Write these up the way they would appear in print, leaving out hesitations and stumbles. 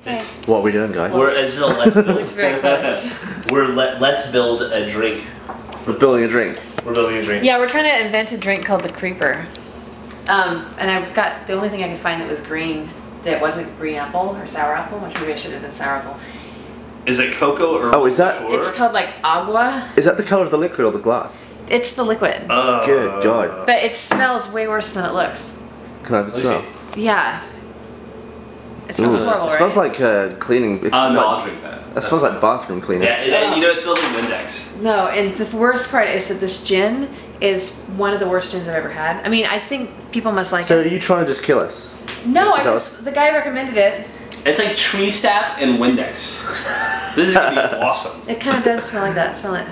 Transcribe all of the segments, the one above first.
What are we doing, guys? This is a let's build. Looks very close. Let's build a drink. We're building a drink. We're building a drink. Yeah, we're trying to invent a drink called the Creeper. And I've got the only thing I could find that was green, that wasn't green apple or sour apple, which maybe I should have done sour apple. Is it cocoa or? Oh, is that? It's called like agua. Is that the color of the liquid or the glass? It's the liquid. Good God. But it smells way worse than it looks. Can I have a smell? Yeah. It smells horrible, It right? smells like cleaning. No, I'll drink that. That smells like bathroom cleaner. Yeah, you know, it smells like Windex. No, and the worst part is that this gin is one of the worst gins I've ever had. I mean, I think people must like So it. are you trying to just kill us? No, the guy recommended it. It's like tree sap and Windex. This is gonna be awesome. It kind of does smell like that. Smell it.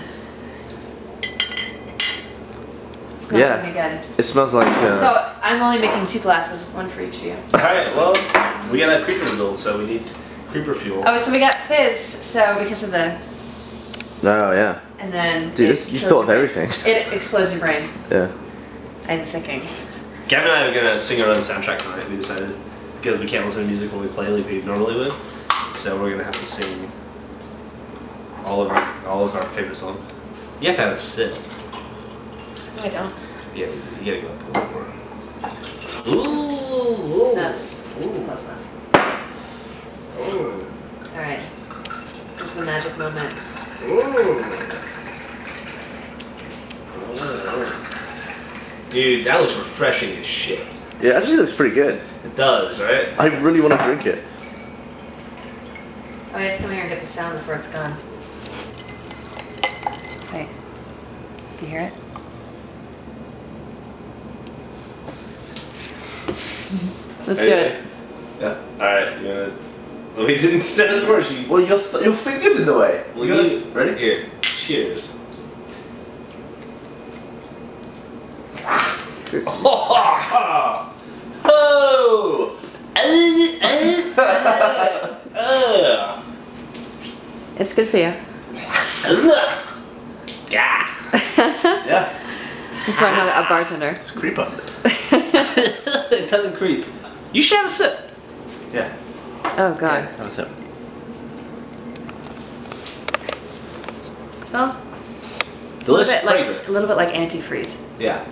It's not Yeah. really good. It smells like. So I'm only making 2 glasses, one for each of you. Alright, well, we got a creeper to build, so we need creeper fuel. Oh, so we got fizz. So because of the. No, yeah. And then. Dude, you thought of everything. It explodes your brain. Yeah. I'm thinking. Gavin and I are gonna sing our own soundtrack tonight. We decided because we can't listen to music when we play like we normally would, so we're gonna have to sing all of our favorite songs. You have to have a sit. No, I don't. Yeah, you gotta go up a little more. Ooh, Nuts. Close nuts. Ooh. All right. Here's the magic moment. Dude, that looks refreshing as shit. Yeah, it actually looks pretty good. It does, right? I really want to drink it. Oh, I have to come here and get the sound before it's gone. Wait. Do you hear it? Let's do it. Yeah. Alright, you wanna... We didn't send us more sheet. Well, your finger's in the way. Well, you ready? Here, cheers. Oh! It's good for you. Yeah. Yeah. That's why I'm not a bartender. It's a creeper. It doesn't creep. You should have a sip. Yeah. Oh god. Have a sip. It smells Delicious, a fragrant. little bit like antifreeze. Yeah.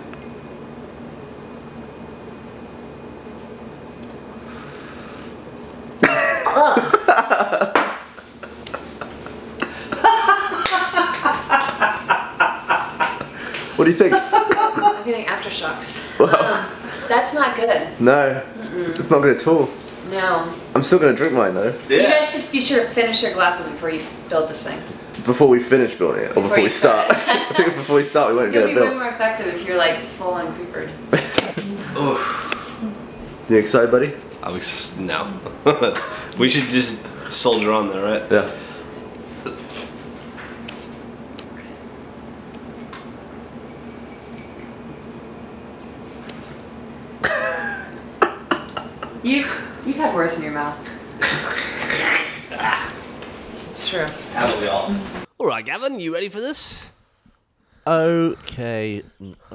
What do you think? I'm getting aftershocks. That's not good. No. It's not good at all. No. I'm still going to drink mine though. You guys should be sure to finish your glasses before you build this thing. Before we finish building it, or before you we start. start I think before we start we won't You'll get be it way built. more effective if you're like full on creepered. You excited, buddy? No. We should just soldier on there, right? Yeah. You've had worse in your mouth. It's true. Haven't we all? Alright, Gavin, you ready for this? Okay.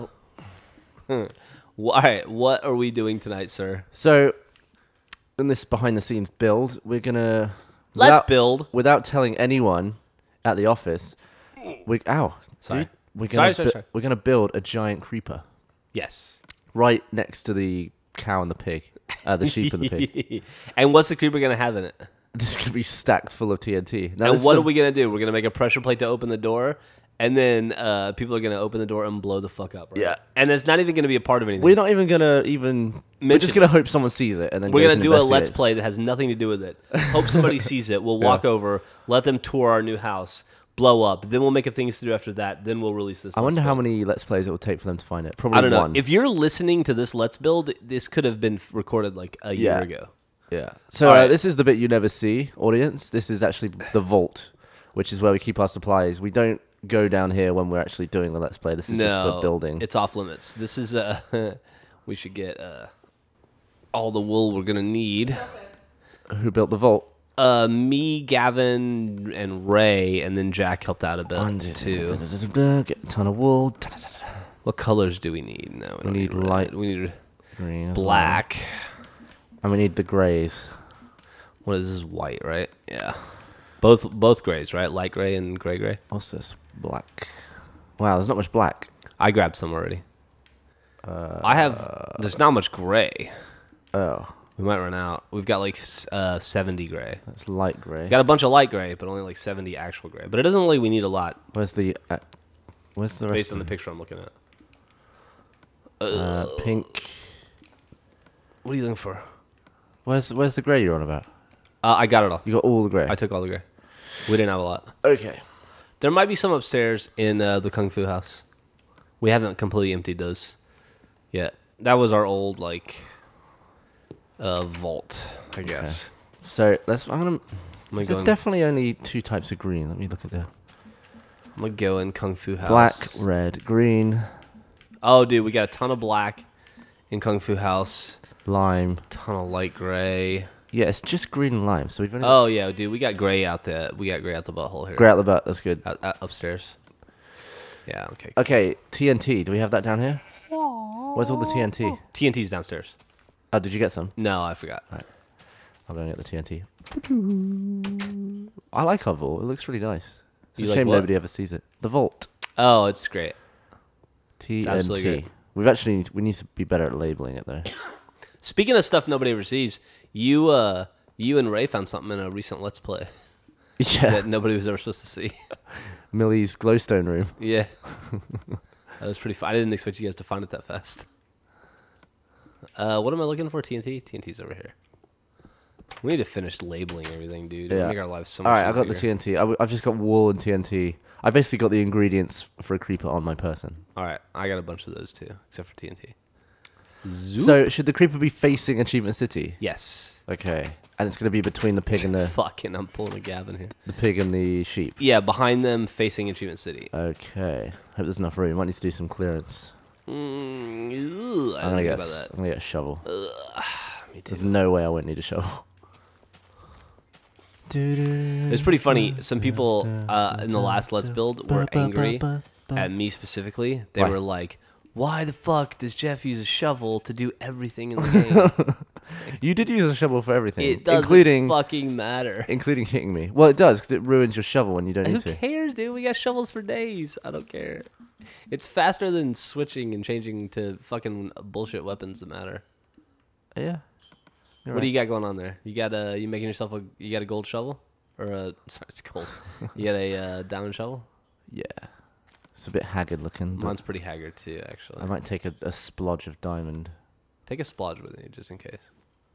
Alright, what are we doing tonight, sir? So, in this behind-the-scenes build, we're gonna build without telling anyone at the office. Sorry. Dude, we're gonna build a giant creeper Yes. right next to the cow and the pig, the sheep and the pig. And what's the creeper gonna have in it? This is gonna be stacked full of TNT. Now, And what are we gonna do? We're gonna make a pressure plate to open the door, and then people are gonna open the door and blow the fuck up. Right? Yeah. And it's not even gonna be a part of anything. We're not even gonna We're just gonna hope someone sees it, and then We're goes gonna and do a Let's investigates. Play that has nothing to do with it. Hope somebody sees it. We'll walk over, let them tour our new house, blow up. Then we'll make a things to do after that. Then we'll release this. I wonder how many Let's Plays it will take for them to find it. Probably I don't know. one. If you're listening to this Let's Build, this could have been recorded like a year ago. Yeah. So Alright. this is the bit you never see, audience. This is actually the vault, which is where we keep our supplies. We don't go down here when we're actually doing the Let's Play. This is just for building. It's off limits. This is we should get all the wool we're gonna need. Who built the vault? Me, Gavin, and Ray, and then Jack helped out a bit too. Get a ton of wool. What colors do we need? No, We need light We need green. black. And we need the greys. What is this? White, right? Yeah. Both grays, right? Light gray and gray. What's this? Black. Wow, there's not much black. I grabbed some already. I have. There's not much gray. Oh. We might run out. We've got like 70 gray. That's light gray. We got a bunch of light gray, but only like 70 actual gray. But it doesn't look like we need a lot. Where's the rest? Based on the picture I'm looking at. Pink. What are you looking for? Where's the grey you're on about? I got it all. You got all the grey. I took all the gray. We didn't have a lot. Okay. There might be some upstairs in the Kung Fu house. We haven't completely emptied those yet. That was our old vault, I guess. So there's definitely only 2 types of green. Let me look at the. I'm gonna go in Kung Fu house. Black, red, green. Oh, dude, we got a ton of black in Kung Fu house. Lime. Ton of light gray. Yeah, it's just green and lime. So we've only. Oh yeah, dude, we got gray out there. We got gray out the butthole here. Grey out the butt. That's good. Upstairs. Yeah. Okay. Okay. TNT. Do we have that down here? Where's all the TNT? TNT's downstairs. Oh, did you get some? No, I forgot. Right. I'll go and get the TNT. I like our vault. It looks really nice. It's a shame nobody ever sees it. The vault. Oh, it's great. TNT. We need to be better at labeling it though. Speaking of stuff nobody ever sees, you and Ray found something in a recent Let's Play. Yeah. That nobody was ever supposed to see. Millie's glowstone room. Yeah. That was pretty fun. I didn't expect you guys to find it that fast. What am I looking for? TNT? TNT's over here. We need to finish labeling everything, dude. Yeah. Make our lives so much Alright, I got easier. the TNT. I've just got wool and TNT. I basically got the ingredients for a creeper on my person. Alright, I got a bunch of those too, except for TNT. So, should the creeper be facing Achievement City? Yes. Okay. And it's going to be between the pig and the... Fucking, I'm pulling a Gavin here. The pig and the sheep. Yeah, behind them, facing Achievement City. Okay. Hope there's enough room. Might need to do some clearance. I'm gonna get a shovel. Me too. There's no way I won't need a shovel. It's pretty funny. Some people in the last Let's Build were angry at me specifically. They were like, why the fuck does Jeff use a shovel to do everything in the game? You did use a shovel for everything. It doesn't including fucking matter. Including hitting me. Well, it does, because it ruins your shovel when you don't need to. Who cares, dude? We got shovels for days. I don't care. It's faster than switching and changing to fucking bullshit weapons that matter. Yeah. What do you got going on there? You got you making yourself you got a gold shovel? Or sorry, it's gold. You got a diamond shovel? Yeah. It's a bit haggard looking. Mine's pretty haggard too, actually. I might take a splodge of diamond. Take a splodge with you, just in case.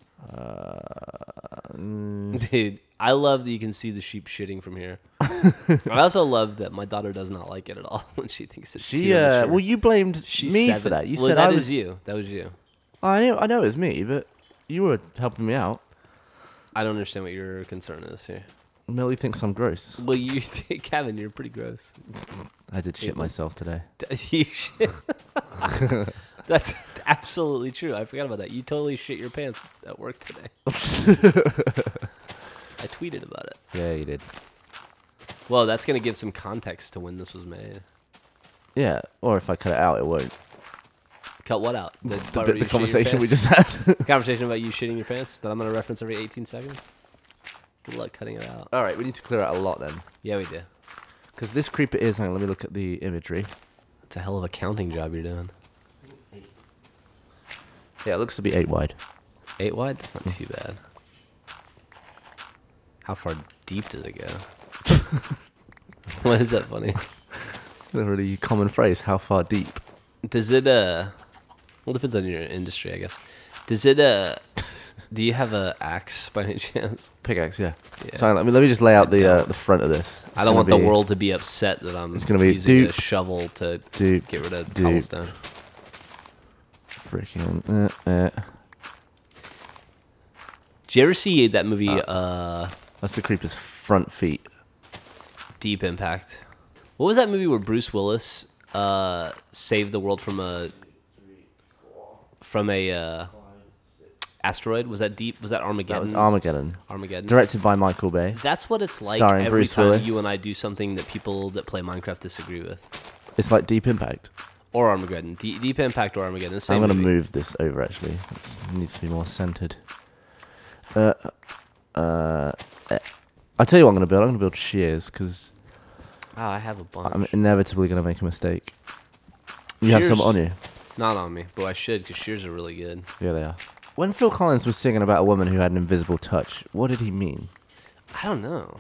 Dude, I love that you can see the sheep shitting from here. I also love that my daughter does not like it at all when she thinks it's too immature. Well, you blamed me for that. You said that was you. That was you. I know it was me, but you were helping me out. I don't understand what your concern is here. Millie thinks I'm gross. Well, Kevin, you're pretty gross. I did shit myself today. You shit. That's absolutely true. I forgot about that. You totally shit your pants at work today. I tweeted about it. Yeah, you did. Well, that's going to give some context to when this was made. Yeah, or if I cut it out, it won't. Cut what out? The conversation we just had. The conversation about you shitting your pants that I'm going to reference every 18 seconds? Good luck cutting it out. Alright, we need to clear out a lot then. Yeah, we do. Because this creeper is... Hang on, let me look at the imagery. It's a hell of a counting job you're doing. Yeah, it looks to be 8 wide. 8 wide? That's not too bad. How far deep does it go? Why is that funny? A really common phrase, how far deep? Does it, well, it depends on your industry, I guess. Does it, do you have a axe by any chance? Pickaxe, yeah. So let me just lay out the front of this. I don't want the world to be upset that I'm using a shovel to get rid of cobblestone. Freaking. Did you ever see that movie? That's the creeper's front feet. Deep Impact. What was that movie where Bruce Willis saved the world from a asteroid? Was that Deep? Was that Armageddon? That was Armageddon. Armageddon. Directed by Michael Bay. That's what it's like Starring every Bruce time Willis. you and I do something that people that play Minecraft disagree with. It's like Deep Impact. Or Armageddon. Deep Impact or Armageddon. The same I'm going to movie. move this over, actually. It needs to be more centered. I tell you what I'm gonna build. I'm gonna build shears because Oh, I have a bunch. I'm inevitably gonna make a mistake. You have Shears? some on you. Not on me, but I should because shears are really good. Yeah, they are. When Phil Collins was singing about a woman who had an invisible touch, what did he mean? I don't know.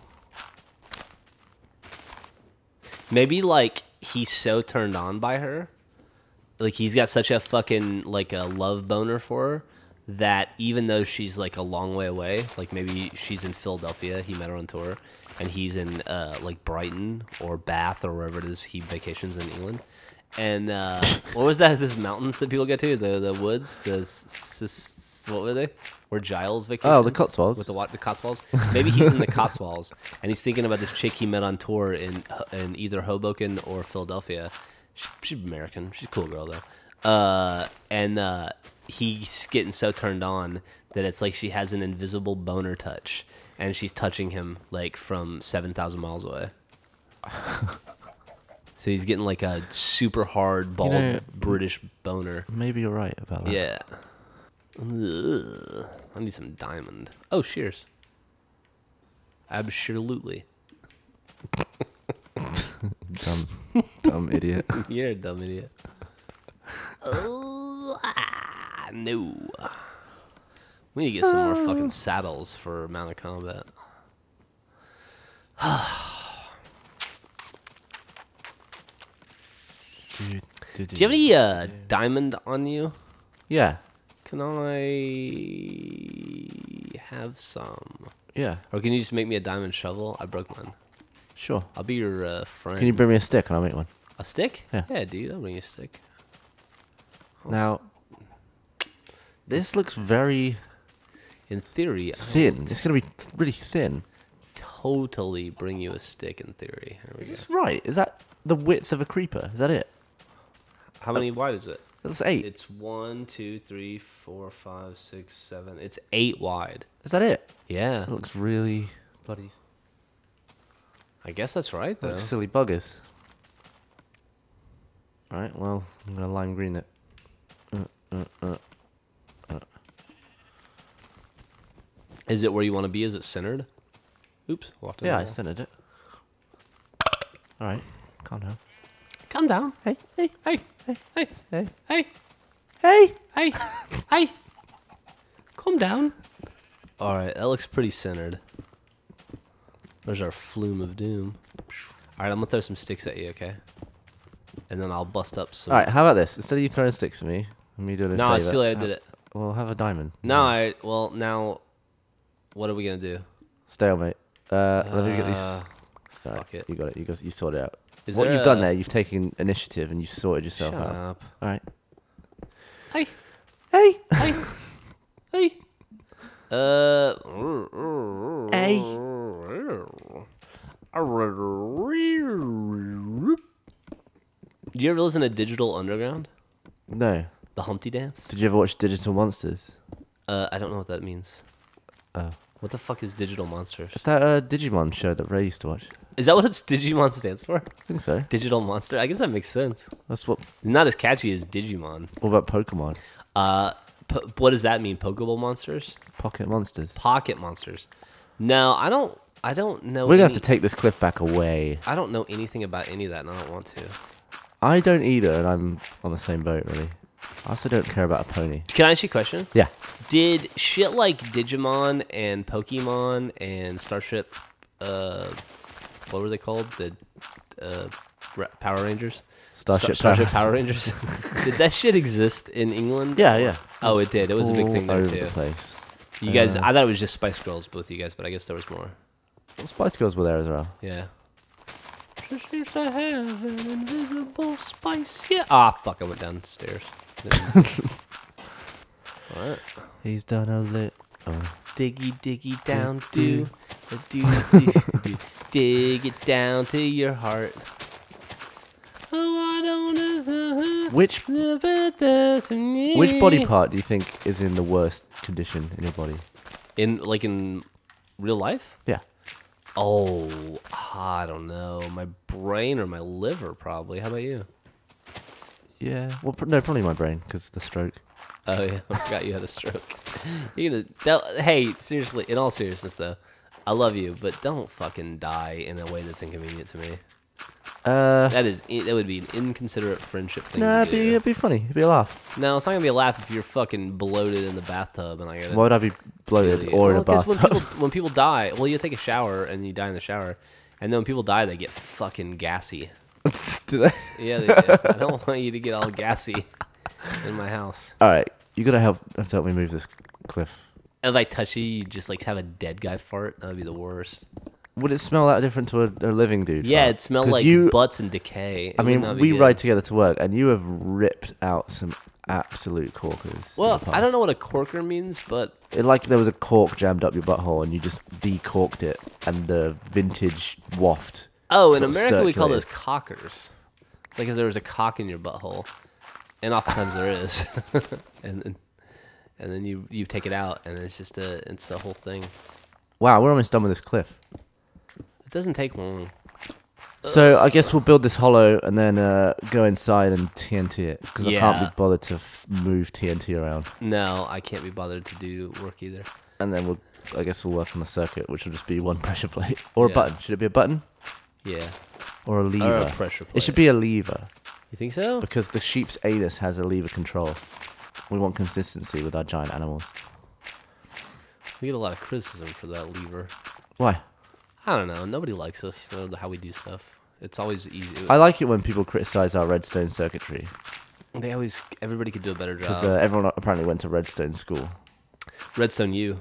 Maybe like he's so turned on by her, like he's got such a fucking like a love boner for her that even though she's like a long way away, like maybe she's in Philadelphia, he met her on tour, and he's in like Brighton or Bath or wherever it is he vacations in England. And what was that? This mountains that people get to, the woods, what were they? Where Giles vacations? Oh, the Cotswolds. With the Cotswolds. Maybe he's in the Cotswolds, and he's thinking about this chick he met on tour in either Hoboken or Philadelphia. She's American. She's a cool girl though. And he's getting so turned on that it's like she has an invisible boner touch, and she's touching him like from 7,000 miles away. So he's getting like a super hard, bald British boner. Maybe you're right about that. Yeah. Ugh. I need some diamond. Oh, shears. Absolutely. Dumb idiot. You're a dumb idiot. No. We need to get some more fucking saddles for Mount of Combat. Do you have any diamond on you? Yeah. Can I have some? Yeah. Or can you just make me a diamond shovel? I broke mine. Sure. I'll be your friend. Can you bring me a stick and I'll make one? A stick? Yeah. Yeah, dude. I'll bring you a stick. Now, this looks very in theory, thin. It's going to be really thin. Totally bring you a stick in theory. Here we Is go. this right? Is that the width of a creeper? Is that it? How many wide is it? That's 8. It's 1, 2, 3, 4, 5, 6, 7. It's 8 wide. Is that it? Yeah. It looks really bloody. I guess that's right, though. Looks silly buggers. Right, well, I'm going to lime green it. Is it where you want to be? Is it centered? Oops. Walked in Yeah, the I wall. centered it. Alright, calm down. Calm down. Hey, hey, Hey. Hey. Hey. hey, Hey. hey! Hey. Hey. Calm down. All right, that looks pretty centered. There's our flume of doom. All right, I'm going to throw some sticks at you, okay? And then I'll bust up some... Alright, how about this? Instead of you throwing sticks at me, and me doing a No, favor, it's too late. I did it. Well, have a diamond. No, well, now, what are we going to do? Stalemate. Let me get these. Fuck Alright, it. you got it. You sort it out. Is What there you've a- done there, you've taken initiative and you sorted yourself Shut out. up. Alright. Hey. Hey! Hey. Hey. Hey! Do you ever listen to Digital Underground? No. The Humpty Dance? Did you ever watch Digital Monsters? I don't know what that means. Oh. What the fuck is Digital Monsters? It's that Digimon show that Ray used to watch. Is that what Digimon stands for? I think so. Digital Monster? I guess that makes sense. That's what. Not as catchy as Digimon. What about Pokemon? What does that mean? Pokeball monsters? Pocket Monsters. Pocket monsters. No, I don't know. We're gonna have to take this cliff back away. I don't know anything about any of that, and I don't want to. I don't either, and I'm on the same boat, really. I also don't care about a pony. Can I ask you a question? Yeah. Did shit like Digimon and Pokemon and Starship, what were they called? The Power Rangers? Starship Power Rangers. Did that shit exist in England? Yeah, yeah. Oh, it did. It was a big thing All there over too. the place. You guys, I thought it was just Spice Girls, both you guys, but I guess there was more. Well, Spice Girls were there as well. Yeah. Just used to have an invisible spice. Yeah. Ah, fuck! I went downstairs. What? He's done a little. Diggy, diggy down, do dig it down to your heart. Oh, I don't know. Which body part do you think is in the worst condition in your body? in real life? Yeah. Oh, I don't know. My brain or my liver, probably. How about you? Yeah. Well, no, probably my brain because the stroke. Oh yeah, I forgot you had a stroke. Hey, seriously, in all seriousness though, I love you, but don't fucking die in a way that's inconvenient to me. That would be an inconsiderate friendship thing Nah, to do. it'd be funny. It'd be a laugh. No, it's not gonna be a laugh if you're fucking bloated in the bathtub and I gotta. Why would I be bloated or in a Because bathtub? when people die, well, you take a shower and you die in the shower, and then when people die, they get fucking gassy. Do they? Yeah, they do. I don't want you to get all gassy in my house. All right, you gotta have to help me move this cliff. If I touch you just like have a dead guy fart. That would be the worst. Would it smell that different to a living dude? Yeah, fart? it smelled 'Cause like butts and decay. It I would mean, not be we good. ride together to work, and you have ripped out some absolute corkers. in Well, the I don't past. know what a corker means, but It like there was a cork jammed up your butthole, and you just decorked it, and the vintage waft. oh, in sort of America we call those circulated. cockers. Like if there was a cock in your butthole, and oftentimes there is, and then you take it out, and it's just it's a whole thing. Wow, we're almost done with this cliff. It doesn't take long. So I guess we'll build this hollow and then go inside and TNT it because I can't Yeah. be bothered to move TNT around. No, I can't be bothered to do work either. And then I guess we'll work on the circuit, which will just be one pressure plate or Yeah. a button. Should it be a button Yeah. or a lever? Or a pressure plate. It should be a lever You think so? because the sheep's anus has a lever control. We want consistency with our giant animals. We get a lot of criticism for that lever. Why? I don't know. Nobody likes us or how we do stuff. It's always easy. I like it when people criticize our redstone circuitry Everybody could do a better because job. everyone apparently went to redstone school. Redstone U.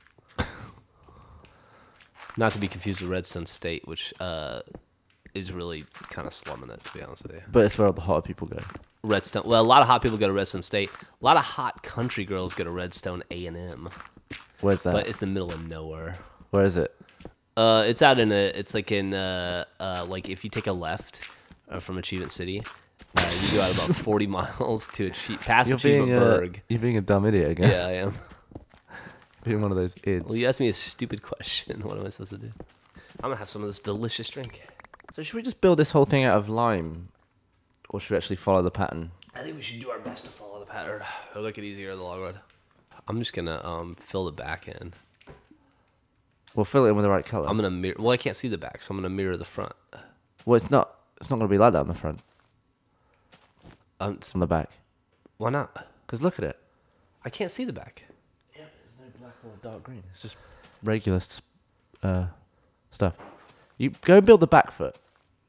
Not to be confused with Redstone State, which is really kind of slumming it, to be honest with you. But it's where all the hotter people go. Redstone. Well, a lot of hot people go to Redstone State. A lot of hot country girls go to Redstone A&M, Where's that? but it's the middle of nowhere. Where is it? It's out in it's like in like if you take a left from Achievement City, you go out about 40 miles to past Achievement Berg. You're being a dumb idiot again. Yeah, I am. Being one of those ids. Well, you asked me a stupid question. What am I supposed to do? I'm gonna have some of this delicious drink. So should we just build this whole thing out of lime? Or should we actually follow the pattern? I think we should do our best to follow the pattern. It'll make it easier in the long run. I'm just gonna fill the back in. We'll fill it in with the right color. I'm gonna mirror. Well, I can't see the back, so I'm gonna mirror the front. Well, it's not. It's not going to be like that on the front. It's on the back. Why not? Because look at it. I can't see the back. Yeah, but there's no black or dark green. It's just regular stuff. You go build the back foot.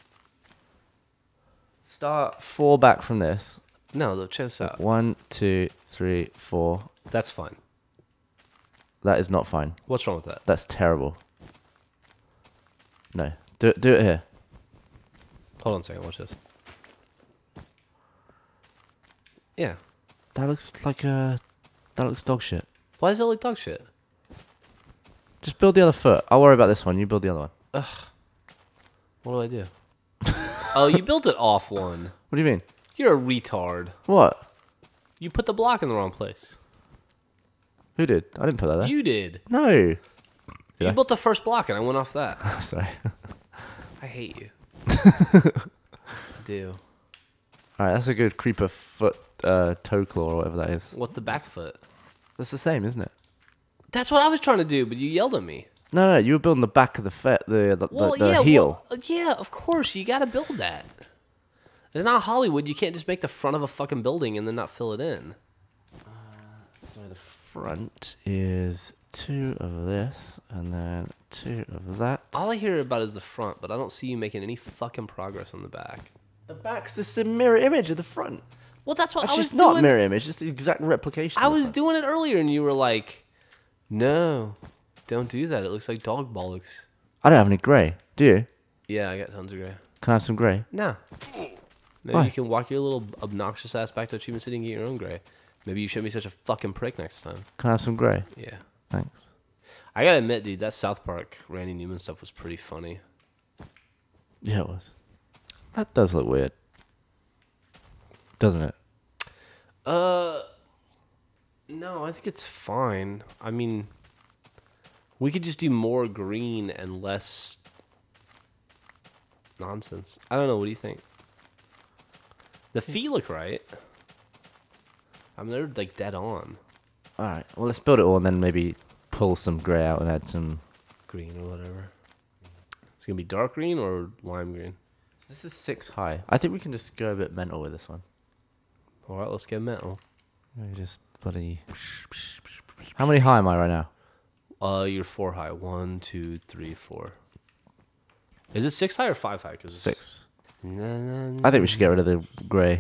Start 4 back from this. No, look, check this out. 1, 2, 3, 4. That's fine. That is not fine. What's wrong with that? That's terrible. No. Do it here. Hold on a second. Watch this. Yeah. That looks like that looks dog shit. Why does it look dog shit? Just build the other foot. I'll worry about this one. You build the other one. What do I do? Oh, you built it off one. What do you mean? You're a retard. What? You put the block in the wrong place. Who did? I didn't put that there. You did. No. You built the first block and I went off that. Sorry. I hate you. I do. Alright, that's a good creeper foot toe claw or whatever that is. What's the back foot? That's the same, isn't it? That's what I was trying to do, but you yelled at me. No, you were building the back of the the heel. Well, yeah, of course. You got to build that. It's not Hollywood. You can't just make the front of a fucking building and then not fill it in. So the front is 2 of this, and then 2 of that. All I hear about is the front, but I don't see you making any fucking progress on the back. The back's the mirror image of the front. Well, that's what Actually, I was it's not doing. mirror image. It's the exact replication. I of the was front. doing it earlier, and you were like, "No, don't do that. It looks like dog bollocks." I don't have any grey. Do you? Yeah, I got tons of gray. Can I have some grey? No. Maybe Why? you can walk your little obnoxious ass back to Achievement City and get your own gray. Maybe you shouldn't be such a fucking prick next time. Can I have some grey? Yeah. Thanks. I gotta admit, dude, that South Park Randy Newman stuff was pretty funny. Yeah, it was. That does look weird. Doesn't it? No, I think it's fine. I mean, we could just do more green and less nonsense. I don't know. What do you think? The feet look right. I mean, they're like dead on. Alright, well, let's build it all and then maybe pull some grey out and add some... Green or whatever. It's going to be dark green or lime green? This is 6 high. I think we can just go a bit mental with this one. Alright, let's get metal. Maybe just bloody... How many high am I right now? You're 4 high. 1, 2, 3, 4. Is it 6 high or 5 high? 'Cause 6. I think we should get rid of the grey.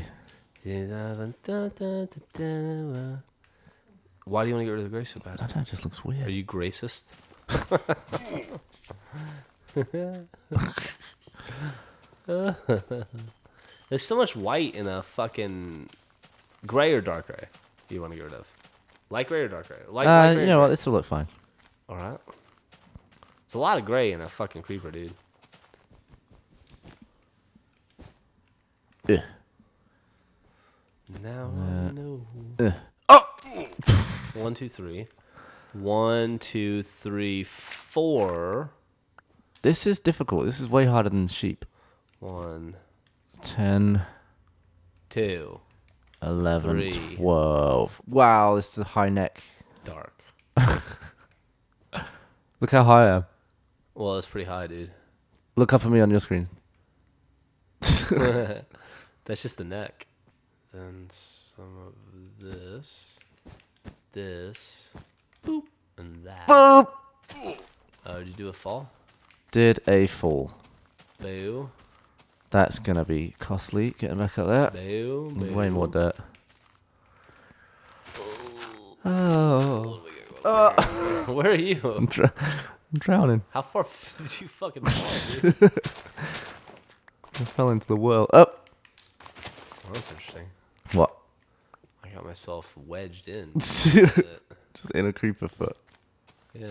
Why do you want to get rid of the grey so bad? I don't know, it just looks Are weird. you gracist? There's so much white in a fucking gray or dark gray. You want to get rid of light gray or dark gray? Light gray. You know what? This will look fine. All right. It's a lot of gray in a fucking creeper, dude. Yeah. Now I know. Oh! 1, 2, 3. 1, 2, 3, 4. This is difficult. This is way harder than sheep. 1, 10, 2. 11, 3. 12. Wow, this is a high neck. Dark. Look how high I am. Well, that's pretty high, dude. Look up at me on your screen. That's just the neck. Then some of this, boop, and that. Boop! Did you do a fall? Did a fall. Boo. That's gonna be costly. Getting back up there. Boo. Boo. Way more dirt. Oh. Oh. Where are you? I'm drowning. How far did you fucking fall, dude? I fell into the well. Up. Well, that's interesting. What? I got myself wedged in. Just in a creeper foot. Yeah.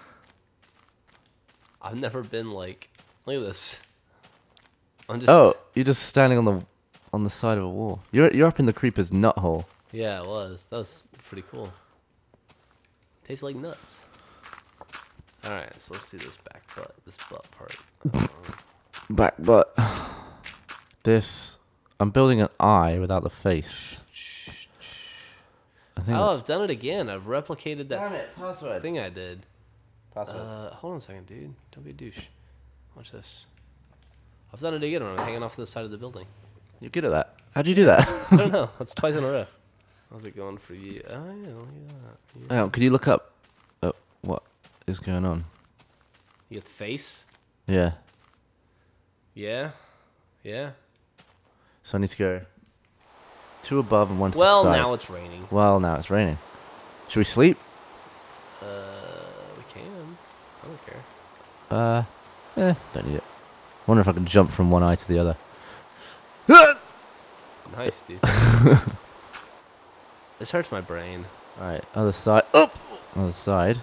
I've never been like, look at this. I'm just. Oh, you're just standing on the side of a wall. You're up in the creeper's nut hole. Yeah, it was. That was pretty cool. Tastes like nuts. All right, so let's do this back butt, this butt part. Back butt. This. I'm building an eye without the face. I think Oh, that's... I've done it again. I've replicated that Damn it, password. thing I did. Password. Hold on a second, dude. Don't be a douche. Watch this. I've done it again when I'm hanging off the side of the building. You're good at that. How'd you do that? I don't know. That's twice in a row. How's it going for you? Oh, yeah, look at that. Yeah. Hang on, could you look up what is going on? You get the face? Yeah. Yeah. Yeah. So I need to go 2 above and 1 to Well, the side. now it's raining. Well, now it's raining. Should we sleep? We can. I don't care. Don't need it. Wonder if I can jump from one eye to the other. Nice, dude. This hurts my brain. Alright, other side. Up! Other side.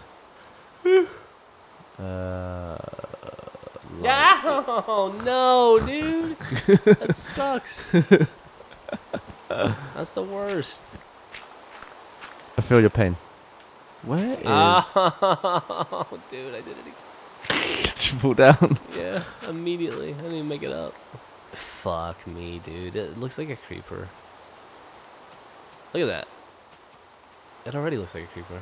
Yeah! Oh, no, dude. That sucks. That's the worst. I feel your pain. Where is... Oh, dude, I did it again. Did you fall down? Yeah, immediately. I didn't even make it up. Fuck me, dude. It looks like a creeper. Look at that. It already looks like a creeper.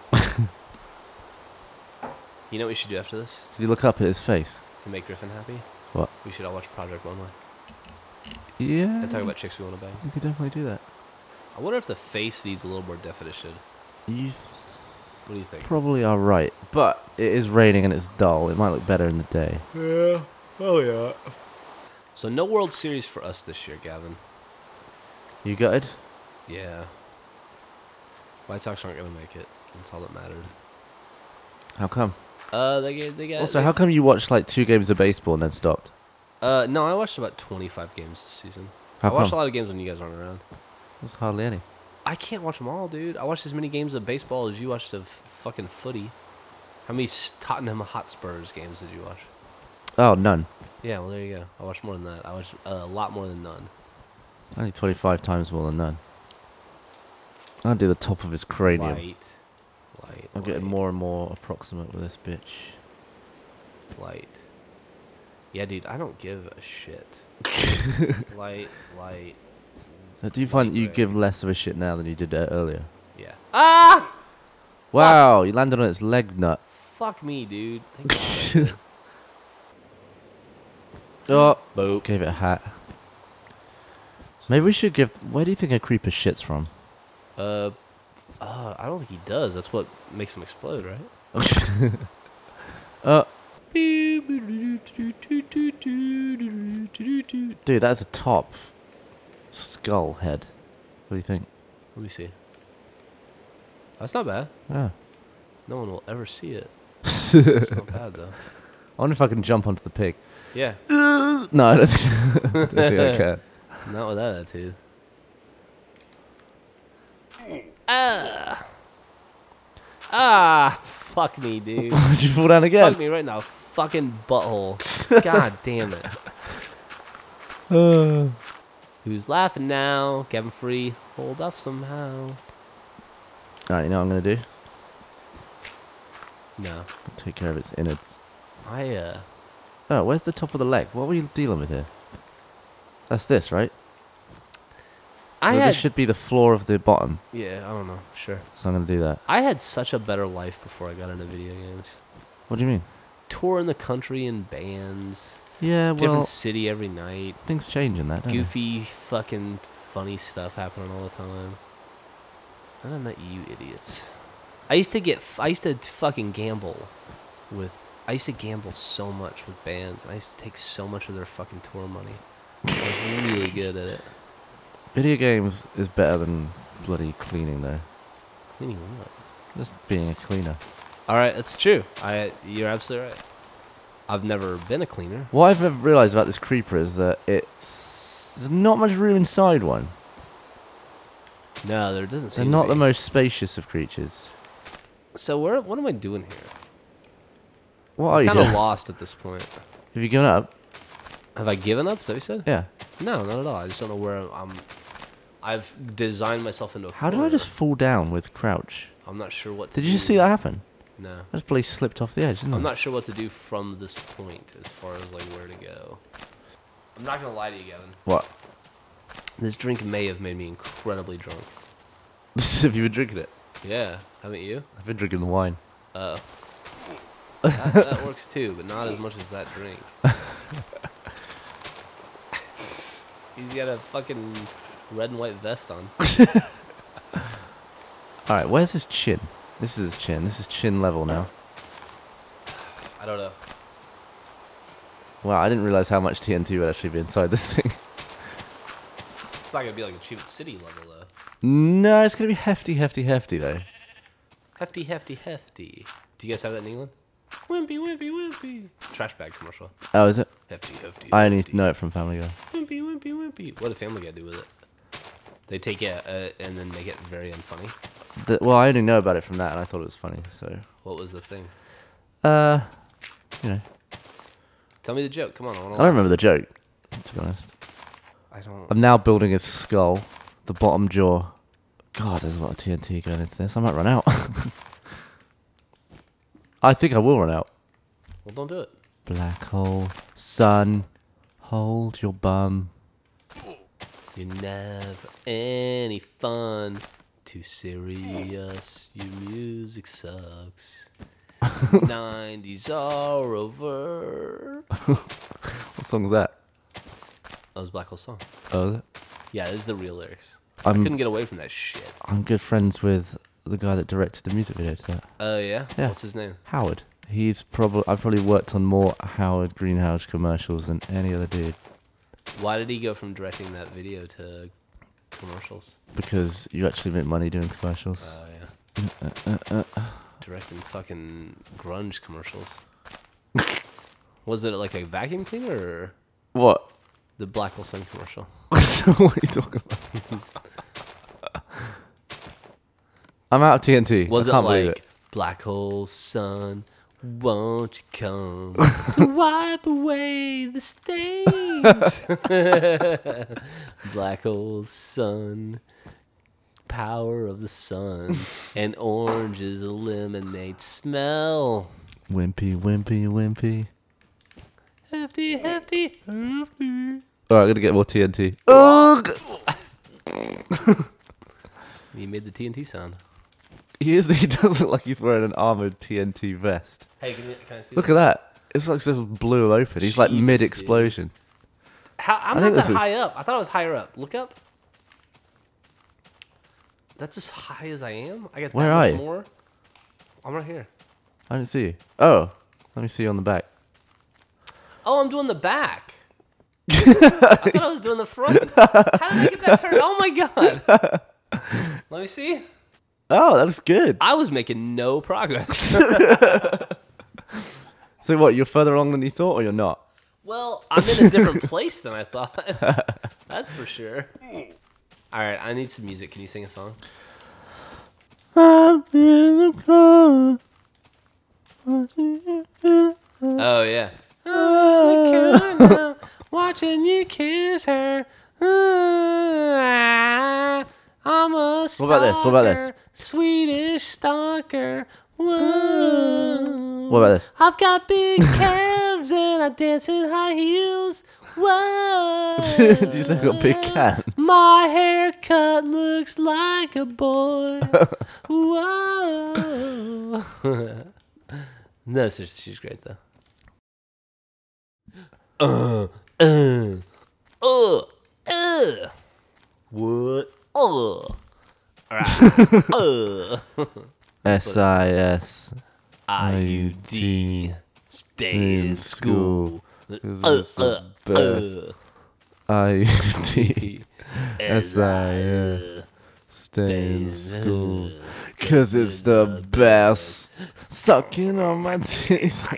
You know what we should do after this? Did you look up at his face? To make Griffin happy? What? We should all watch Project Runway. Yeah. And talk about chicks we want to bang. We could definitely do that. I wonder if the face needs a little more definition. You What do you think? probably are right. But it is raining and it's dull. It might look better in the day. Yeah. Oh, yeah. So no World Series for us this year, Gavin. You gutted? Yeah. White Sox aren't going to make it. That's all that mattered. How come? They got... Also, how come you watched like 2 games of baseball and then stopped? No, I watched about 25 games this season. How I watched come? a lot of games when you guys aren't around. There's hardly any. I can't watch them all, dude. I watched as many games of baseball as you watched of fucking footy. How many Tottenham Hotspurs games did you watch? Oh, none. Yeah, well, there you go. I watched more than that. I watched a lot more than none. Only 25 times more than none. I'll do the top of his cranium. Light. I'm getting more and more approximate with this bitch. Light. Yeah, dude, I don't give a shit. Light. So do you find that you Gray. give less of a shit now than you did earlier? Yeah. Ah! Wow, you landed on its leg nut. Fuck me, dude. Thank God. Oh, Boop. gave it a hat. Maybe we should give. Where do you think a creeper shits from? I don't think he does. That's what makes him explode, right? Dude, that's a top skull head. What do you think? Let me see. That's not bad. Yeah. No one will ever see it. It's not bad though. I wonder if I can jump onto the pig. Yeah. No, I don't think I can. Not with that attitude. Fuck me, dude. Did you fall down again? Fuck me right now. Fucking butthole. God damn it. Who's laughing now? Kevin Free. Hold up somehow. Alright, you know what I'm gonna do? No. I'll take care of its innards. Oh, where's the top of the leg? What were you dealing with here? That's this, right? This should be the floor of the bottom. Yeah, I don't know. Sure. So I'm gonna do that. I had such a better life before I got into video games. What do you mean? Touring the country in bands. Yeah, well, Different city every night. things change in that, don't Goofy, fucking funny stuff happening all the time. And I met you idiots. I used to fucking gamble I used to gamble so much with bands. And I used to take so much of their fucking tour money. I was really good at it. Video games is better than bloody cleaning, though. Cleaning what? Just being a cleaner. Alright, that's true. You're absolutely right. I've never been a cleaner. What I've realised about this creeper is that there's not much room inside one. No, there doesn't seem They're to not be. the most spacious of creatures. So what am I doing here? What are I'm you kind of doing? lost at this point. Have you given up? Have I given up? Is that what you said? Yeah. No, not at all. I just don't know where I'm. I've designed myself into a How did I corner. just fall down with crouch? I'm not sure what to Did do. you just see that happen? No. I just bloody slipped off the edge, didn't I? I'm not sure what to do from this point as far as like where to go. I'm not gonna lie to you, Gavin. What? This drink may have made me incredibly drunk. Have you been drinking it? Yeah, haven't you? I've been drinking the wine. That works too, but not as much as that drink. He's got a fucking red and white vest on. Alright, where's his chin? This is his chin. This is chin level now. I don't know. Wow, I didn't realise how much TNT would actually be inside this thing. It's not gonna be like Achievement City level though. No, it's going to be hefty though. Hefty, hefty, hefty. Do you guys have that in England? Wimpy, wimpy, wimpy. Trash bag commercial. Oh, is it? Hefty, hefty. I only hefty. know it from Family Guy. Wimpy, wimpy, wimpy. What did Family Guy do with it? They take it and then make it very unfunny. Well, I only know about it from that, and I thought it was funny, so... What was the thing? You know. Tell me the joke. Come on. I I don't remember the joke, to be honest. I don't. I'm now building his skull, the bottom jaw. God, there's a lot of TNT going into this. I might run out. I think I will run out. Well, don't do it. Black hole, sun, hold your bum. You're never any fun. Too serious. Your music sucks. 90s are over. What song is that? That was Black Hole Song. Oh, is it? Yeah, this is the real lyrics. I couldn't get away from that shit. I'm good friends with the guy that directed the music video to that. Oh, yeah? Yeah. What's his name? Howard. I've probably worked on more Howard Greenhouse commercials than any other dude. Why did he go from directing that video to commercials? Because you actually make money doing commercials. Oh, yeah. Directing fucking grunge commercials. Was it like a vacuum cleaner or What? the Black Hole Sun commercial? What are you talking about? I'm out of TNT. Was I it can't believe like it. Black Hole Sun, won't you come to wipe away the stains? Black Hole Sun, power of the sun, and oranges eliminate smell. Wimpy, wimpy, wimpy. Hefty, hefty, hefty. Alright, I'm gonna get more TNT. Ugh! You made the TNT sound. He is. He does look like he's wearing an armored TNT vest. Hey, can I see Look at that. It's like just blew open. He's like Jeez, mid-explosion. I'm not that high up. I thought I was higher up. Look up. That's as high as I am? I got Where that are much you? more? I'm right here. I didn't see you. Oh, let me see you on the back. Oh, I'm doing the back. I thought I was doing the front. How did I get that turned? Oh my god. Let me see. Oh, that looks good. I was making no progress. So what, you're further along than you thought, or you're not? Well, I'm in a different place than I thought. That's for sure. All right, I need some music. Can you sing a song? I'm in the car. Oh yeah. I'm in the car now, watching you kiss her. I'm a stalker. What about this? What about this? Swedish stalker. Whoa. What about this? I've got big calves and I dance in high heels. Whoa. Dude, you said got big cans. My haircut looks like a boy. Whoa. No, seriously, she's great though. What? Alright. SIS. IUD. Stay in school. It's the best. IUD. SIS. Stay in school. Cause it's the best. Sucking on my teeth.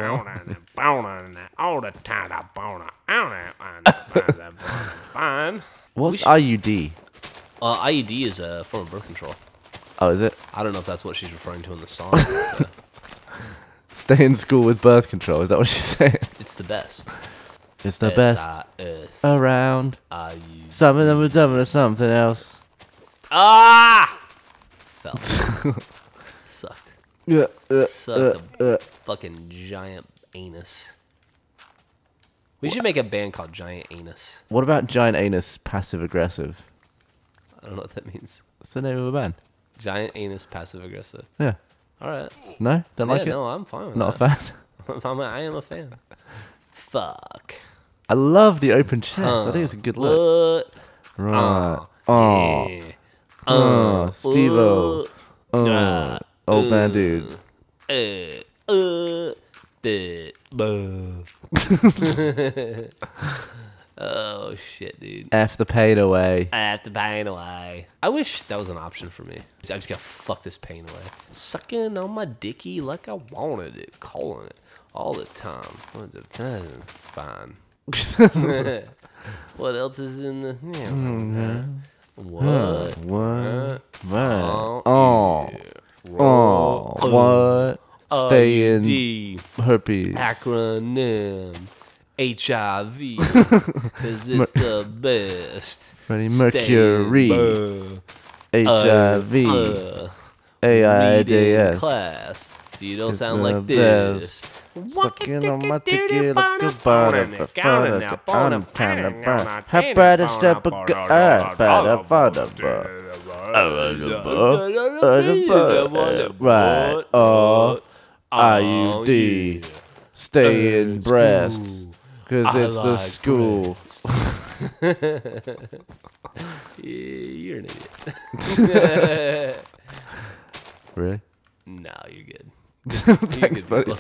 What's IUD? IUD is a form of birth control. Oh, is it? I don't know if that's what she's referring to in the song. But, Stay in school with birth control. Is that what she's saying? it's the best. It's the best SIS. around. IUD. Some of them are done with something else. Ah! Fell. Sucked. Sucked a fucking giant anus. We should make a band called Giant Anus. What about giant anus passive aggressive? I don't know what that means. What's the name of a band? Giant Anus Passive Aggressive. Yeah. All right. No? Don't like it? No, I'm fine with Not that. a fan? I am a fan. Fuck. I love the open chest. I think it's a good look. What? Right. Oh. Yeah. Steve-O. Old man dude. Oh shit, dude. F the pain away. I have to pain away. I wish that was an option for me. I just gotta fuck this pain away. Sucking on my dicky like I wanted it. Calling it all the time. Fine. What else is in the... What? What? Oh. What? Stay in D. herpes. Acronym. HIV. Cause it's the best. Freddie Mercury. HIV. AIDS. Class. So you don't It's sound the like this. Sucking on my dicky like a butter. I'm trying to burn. How about a step of right. IUD. Stay in breast. Cause it's the school. You're an idiot. Really? No, you're good. Thanks, buddy.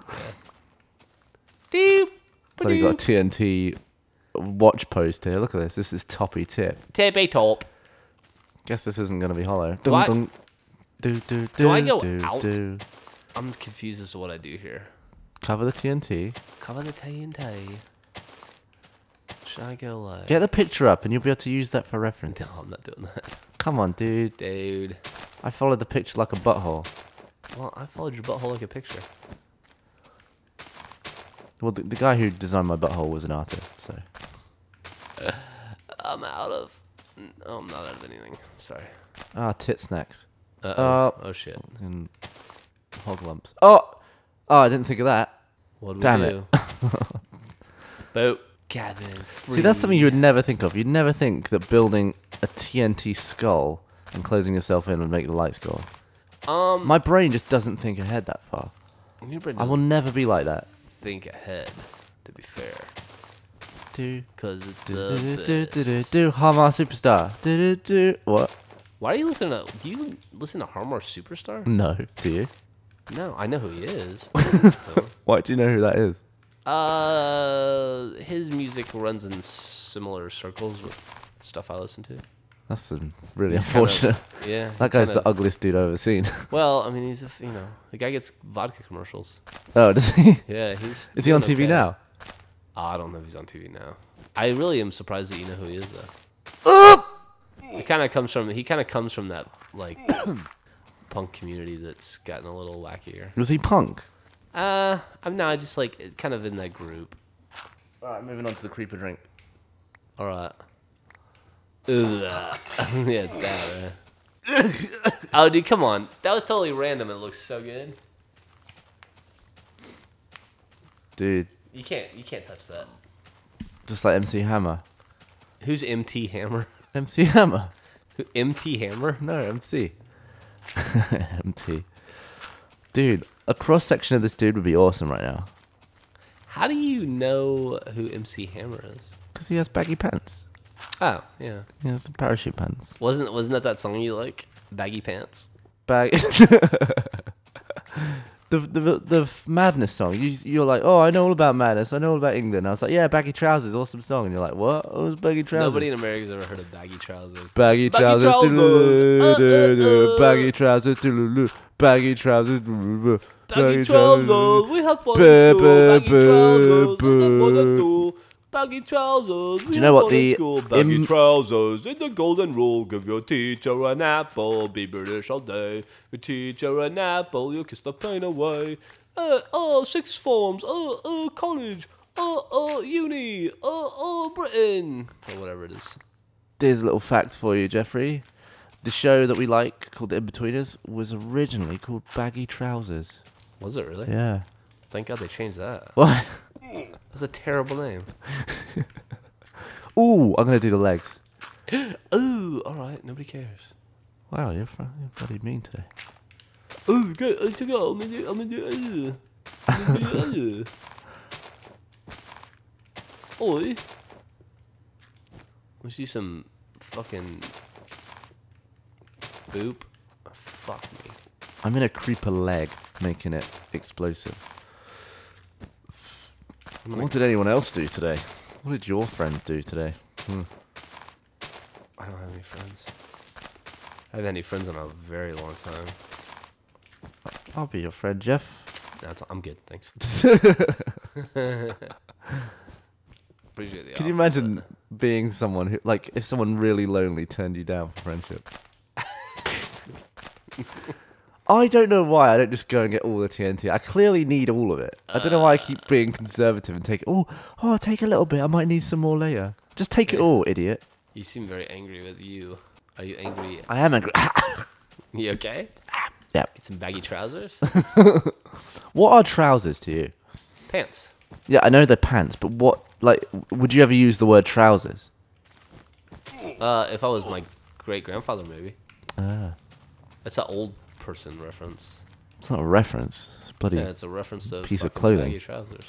Doop. But you got a TNT watch post here. Look at this. This is toppy tip. Tippy top. Guess this isn't gonna be hollow. Do I- Dun, dun. Do I go do, out? do. I'm confused as to what I do here. Cover the TNT. Cover the TNT. Should I go like... Get the picture up and you'll be able to use that for reference. No, I'm not doing that. Come on, dude. Dude. I followed the picture like a butthole. Well, I followed your butthole like a picture. Well, the guy who designed my butthole was an artist, so. I'm out of... Oh, I'm not out of anything. Sorry. Ah, tit snacks. Uh-oh. Oh, shit. And hog lumps. Oh! Oh, I didn't think of that. What do we Damn do? Boat. Gavin. See, that's something you would never think of. You'd never think that building a TNT skull and closing yourself in would make the lights go off. My brain just doesn't think ahead that far. Your brain I will never be like that. think ahead, to be fair. Do Because it's do the do do best. do do do Harmar Superstar. Do do do. What? Why are you listening to... Do you listen to Harmar Superstar? No. Do you? No, I know who he is. Why do you know who that is? His music runs in similar circles with stuff I listen to. That's really He's kind of- unfortunate. Yeah. That he guy's kind the of- ugliest dude I've ever seen. Well, I mean, he's the guy gets vodka commercials. Oh, does he? Yeah, he's. Is he on doing TV okay. now? I don't know if he's on TV now. I really am surprised that you know who he is, though. He kind of comes from that like punk community that's gotten a little wackier. Was he punk? I'm not just like kind of in that group. All right, moving on to the creeper drink. All right. Ugh. Yeah, it's bad, right? Oh, dude, come on. That was totally random. It looks so good. Dude, You can't touch that. just like MC Hammer. Who's MT Hammer? MC Hammer? Who, MT Hammer? No, MC. MT. Dude, a cross section of this dude would be awesome right now. How do you know who MC Hammer is? Because he has baggy pants. Oh, yeah. He has some parachute pants. Wasn't that song you like? Baggy Pants? Bag. The Madness song. You're like, oh, I know all about Madness. I know all about England. I was like, yeah, Baggy Trousers, awesome song. And you're like, what? What was Baggy Trousers? Nobody in America's ever heard of Baggy Trousers. Baggy Baggy trousers, trousers. doo-doo-doo-doo. Baggy trousers, doo-doo-doo. Baggy trousers, doo-doo-doo. Baggy trousers, we have fun Buh, in school. buh, Baggy trousers, buh, we have fun buh. in school. Baggy trousers, we you know have what fun in the school. Baggy im- trousers, in the golden rule, give your teacher an apple, be British all day. Your teacher an apple, you kiss the pain away. Sixth forms, college, uni, Britain, or whatever it is. There's a little fact for you, Jeffrey. The show that we like, called The Inbetweeners, was originally called Baggy Trousers. Was it really? Yeah. Thank God they changed that. What? That's a terrible name. Ooh, I'm going to do the legs. Ooh, alright, nobody cares. Wow, you're bloody mean today. Oh, good. I'm gonna do. Oi. Let's do some fucking boop. Oh, fuck me. I'm in a creeper leg, making it explosive. What did anyone else do today? What did your friends do today? I don't have any friends. I haven't had any friends in a very long time. I'll be your friend, Jeff. I'm good, thanks. Appreciate the Can you offer, imagine being someone who, like, if someone really lonely turned you down for friendship? I don't know why I don't just go and get all the TNT. I clearly need all of it. I don't know why I keep being conservative and take it. Oh, take a little bit. I might need some more later. Just take it all, idiot. You seem very angry with you. Are you angry? I am angry. You okay? Yeah. Get some baggy trousers? What are trousers to you? Pants. Yeah, I know they're pants, but what, like, would you ever use the word trousers? If I was my great grandfather, maybe. Ah. It's an old person reference. It's not a reference. It's a bloody Yeah, it's a reference to piece of fucking clothing. baggy trousers.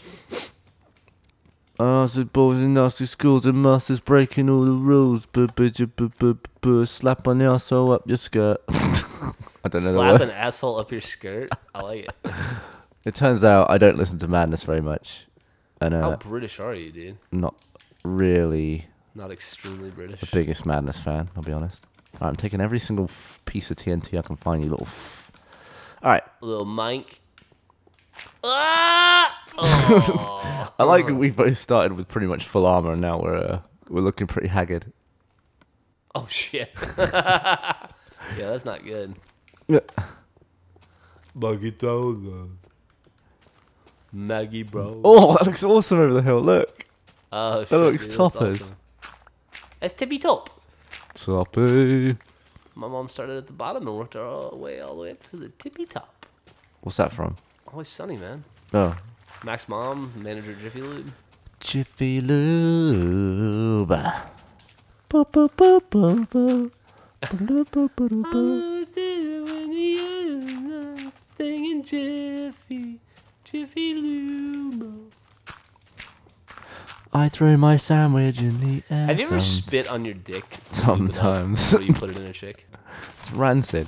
Arses, boys in nasty schools and masters breaking all the rules. Slap on the arsehole up your skirt. I don't know the Slap words. an asshole up your skirt. I like it. It turns out I don't listen to Madness very much. And How British are you, dude? not really Not extremely British. the biggest Madness fan, I'll be honest. Right, I'm taking every single piece of TNT I can find, you little Alright, Little Mike. Ah! Oh. I like that we both started with pretty much full armor and now we're looking pretty haggard. Oh shit. Yeah, that's not good. Buggy trousers. Maggie bro. Oh, that looks awesome over the hill, look. Oh shit. That looks dude, that's toppers. awesome. That's tippy top. Toppy. My mom started at the bottom and worked her way all the way up to the tippy top. What's that from? Always Sunny, man. Oh. Max mom, manager Jiffy Lube. Jiffy Lube. Bo, bo, bo, bo, bo. Bo, bo, bo, bo, bo. in Jiffy Lube. I throw my sandwich in the air. Have you ever spit on your dick? Sometimes. Or you put it in a chick? It's rancid.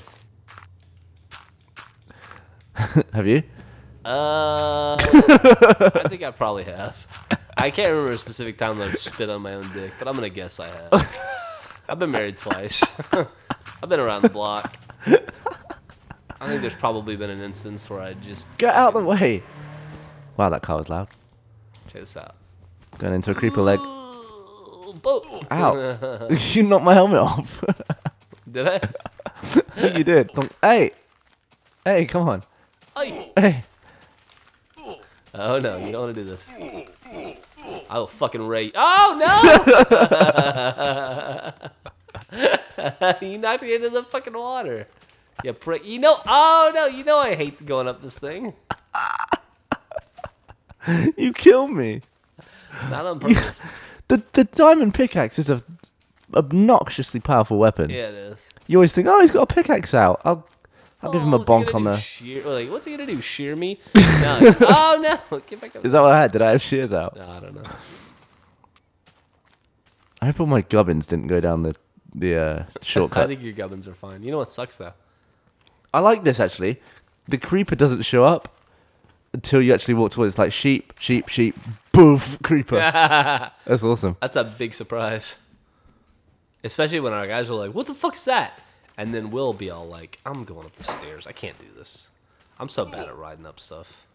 Have you? I think I probably have. I can't remember a specific time that I've spit on my own dick, but I'm gonna guess I have. I've been married twice. I've been around the block. I think there's probably been an instance where I just... Get out of the way! Wow, that car was loud. Check this out. Going into a creeper leg. Boom. Ow! You knocked my helmet off. Did I? You did. Hey! Hey, come on. Ay. Hey! Oh no, you don't want to do this. I will fucking rage. Oh no! You knocked me into the fucking water. You prick. You know. Oh no! You know I hate going up this thing. You killed me. Not on purpose. The diamond pickaxe is a obnoxiously powerful weapon. Yeah, it is. You always think, oh, he's got a pickaxe out. I'll give him a what's he bonk gonna on do? the... Like, what's he gonna do? Shear me? No. Oh no! Get back up. Is that what I had? Did I have shears out? No, I don't know. I hope all my gubbins didn't go down the shortcut. I think your gubbins are fine. You know what sucks though? I like this actually. The creeper doesn't show up until you actually walk towards it. It's like sheep, sheep, sheep, boof, creeper. That's awesome. That's a big surprise. Especially when our guys are like, what the fuck's that? And then we'll be all like, I'm going up the stairs. I can't do this. I'm so bad at riding up stuff.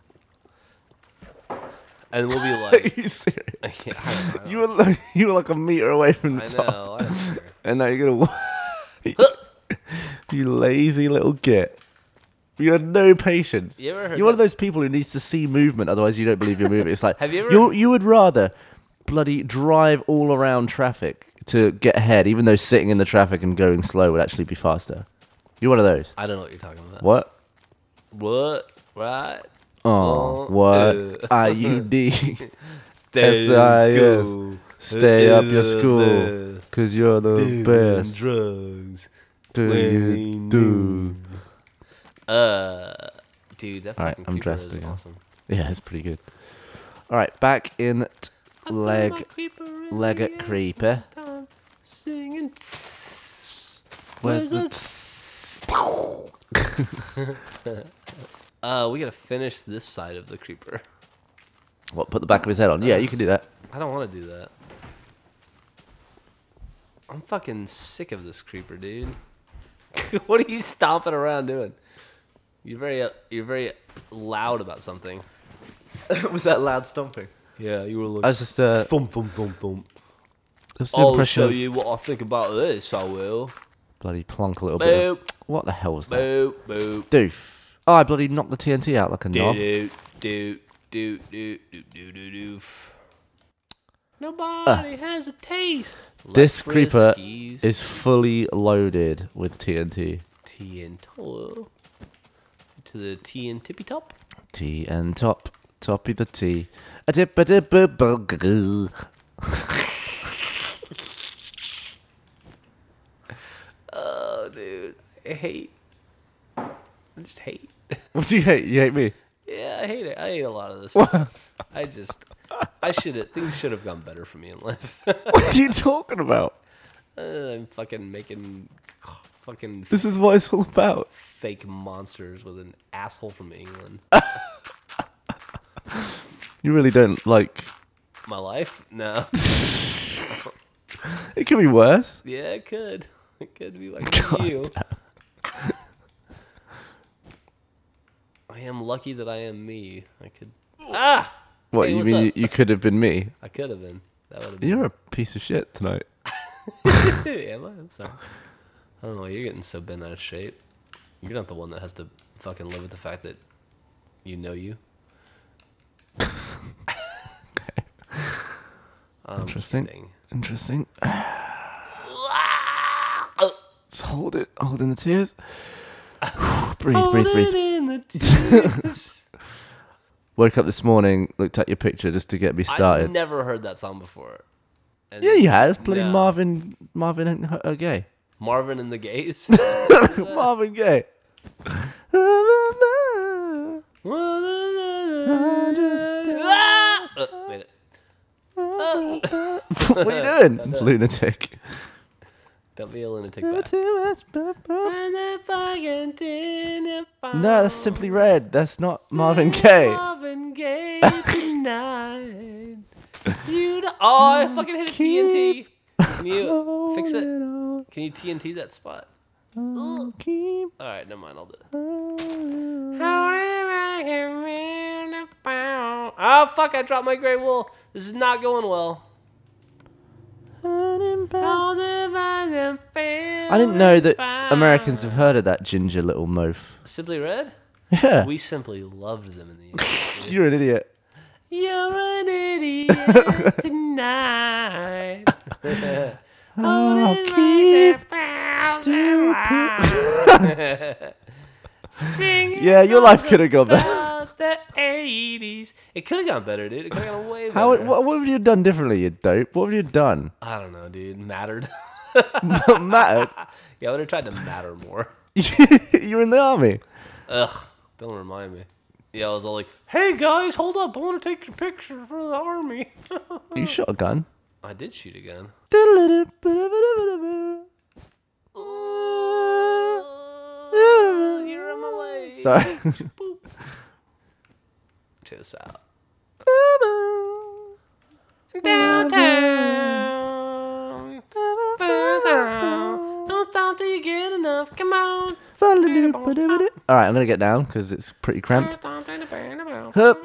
And we'll be like... Are you serious? Yeah, I know. You were like a meter away from the top. I know. I don't care. And now you're going to... You lazy little git. You had no patience. You ever heard You're one of that- those people who needs to see movement, otherwise you don't believe you're moving. It's like, Have you ever- you would rather bloody drive all around traffic to get ahead, even though sitting in the traffic and going slow would actually be faster. You're one of those. I don't know what you're talking about. What? What? Right? Oh, what? IUD. Stay SIS. Stay up your school, cause you're the best. Drugs. Do you do? Dude, that Alright, fucking I'm creeper dressed is again. awesome. Yeah, it's pretty good. Alright, back in Legget Creeper. Singing. Where's the... We gotta finish this side of the creeper. What, put the back of his head on? Yeah, you can do that. I don't want to do that. I'm fucking sick of this creeper, dude. What are you stomping around doing? You're very loud about something. Was that loud stomping? Yeah, you were looking. I was just thump, thump, thump, thump. just the I'll impression show of you what I think about this. I will. bloody plonk a little bit. Boop, What the hell was that? boop, boop. Doof. Oh, I bloody knocked the TNT out like a knob. Do do do do do do do doof. Nobody has a taste. This Like creeper Friskies. is fully loaded with TNT. TNT. To the T and tippy top. T and top. Toppy the T. A dip a dip a bug. Oh, dude. I just hate. What do you hate? You hate me? Yeah, I hate it. I hate a lot of this. Things should have gone better for me in life. What are you talking about? I'm fucking making fucking This is what it's all about. fake monsters with an asshole from England. You really don't like... My life? No. It could be worse. Yeah, it could. It could be like God you. I am lucky that I am me. I could. Ah! What, Hey, you what's mean up? you could have been me? I could have been. That would have been. You're a piece of shit tonight. Am I? I'm sorry. I don't know. You're getting so bent out of shape. You're not the one that has to fucking live with the fact that you know you. Interesting. Kidding. Interesting. Just hold it. Hold in the tears. Breathe, breathe, Hold breathe. it in the tears. Woke up this morning, looked at your picture just to get me I've started. never heard that song before. And Yeah, you had. It's bloody No. Marvin Gaye. Marvin and the Gays. Marvin Gaye. Made it. What are you doing, lunatic? Don't be a lunatic back. No, that's Simply Red. That's not Marvin Gaye. Marvin Gaye tonight. Oh, I fucking hit a TNT. Can you fix it? Can you TNT that spot? Alright, never mind, I'll do it. Oh, fuck, I dropped my gray wool. This is not going well. I didn't know that Americans have heard of that ginger little moaf. Simply Red? Yeah. We simply loved them in the 80s. You're an idiot. You're an idiot tonight. I'll keep stupid. Yeah, your life could have gone better. The 80s. It could have gone better, dude. It could have gone way better. What have you done differently, you dope? What have you done? I don't know, dude. Mattered. Mattered? Yeah, I would have tried to matter more. You were in the army. Ugh, don't remind me. Yeah, I was all like, hey guys, hold up. I want to take your picture for the army. You shot a gun. I did shoot a gun. You're in my way. Sorry. Boop. Check this out. Downtown. Don't stop till you get enough. Come on. Alright, I'm gonna get down because it's pretty cramped. Hup.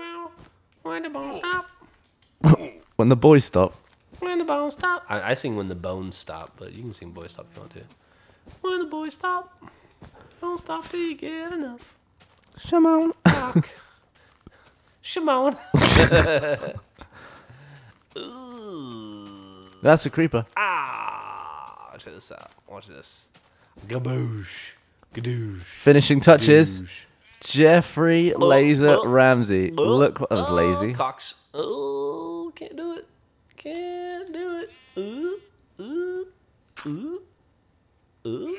When the boys stop. When the bones stop. I sing when the bones stop, but you can sing boys stop if you want to. When the boys stop. Don't stop till you get enough. Shimon. Rock. Shimon. That's a creeper. Ah! Check this out. Watch this. Gaboosh. Gadoosh. Finishing touches. Gadoosh. Jeffrey Laser Ramsey. Look what I was lazy. Cox. Oh, can't do it. Can't do it. Ooh. Ooh. Ooh. Ooh.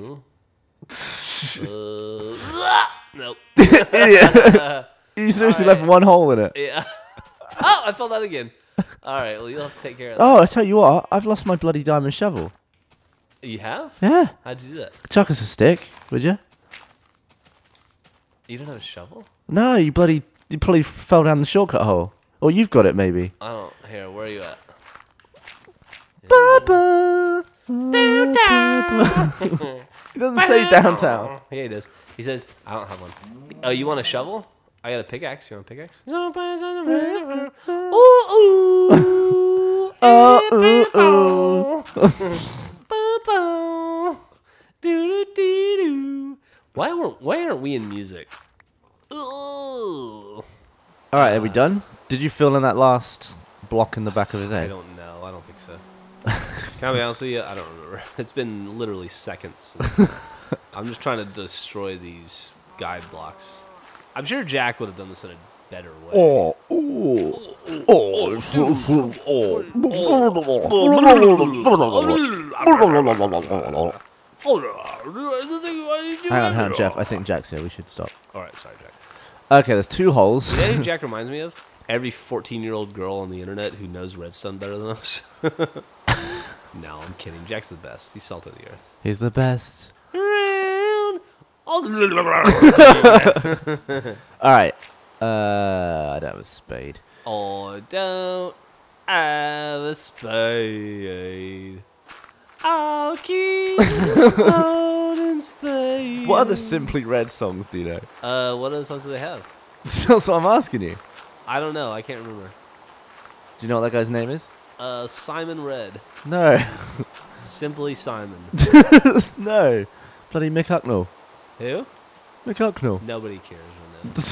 Ooh. Nope. Idiot. You seriously left one hole in it. Yeah. Oh, I fell down again. All right, well, you'll have to take care of that. Oh, I tell you what, I've lost my bloody diamond shovel. You have? Yeah. How'd you do that? Chuck us a stick, would you? You don't have a shovel? No, you probably fell down the shortcut hole. Or you've got it, maybe. I don't. Here, where are you at? Baba. He doesn't say downtown. Yeah, he does. He says, I don't have one. Oh, you want a shovel? I got a pickaxe. You want a pickaxe? Ooh, ooh. Why aren't we in music? Ooh. All right, are we done? Did you fill in that last block in the back of his I head? don't know. I don't think so. Can I be honest with you? I don't remember. It's been literally seconds. I'm just trying to destroy these guide blocks. I'm sure Jack would have done this in a better way. Oh, ooh. Oh, Hang on, Jeff. I think Jack's here. We should stop. Alright, sorry, Jack. Okay, there's 2 holes. You know who Jack reminds me of? Every 14-year-old girl on the internet who knows Redstone better than us. No, I'm kidding. Jack's the best. He's salt of the earth. He's the best. All right. I don't have a spade. Oh, don't have a spade. I'll keep holding spade. What other Simply Red songs do you know? What other songs do they have? That's what I'm asking you. I don't know. I can't remember. Do you know what that guy's name is? Simon Red. No. Simply Simon. No. Bloody Mick Hucknall. Who? Mick Hucknall. Nobody cares on that.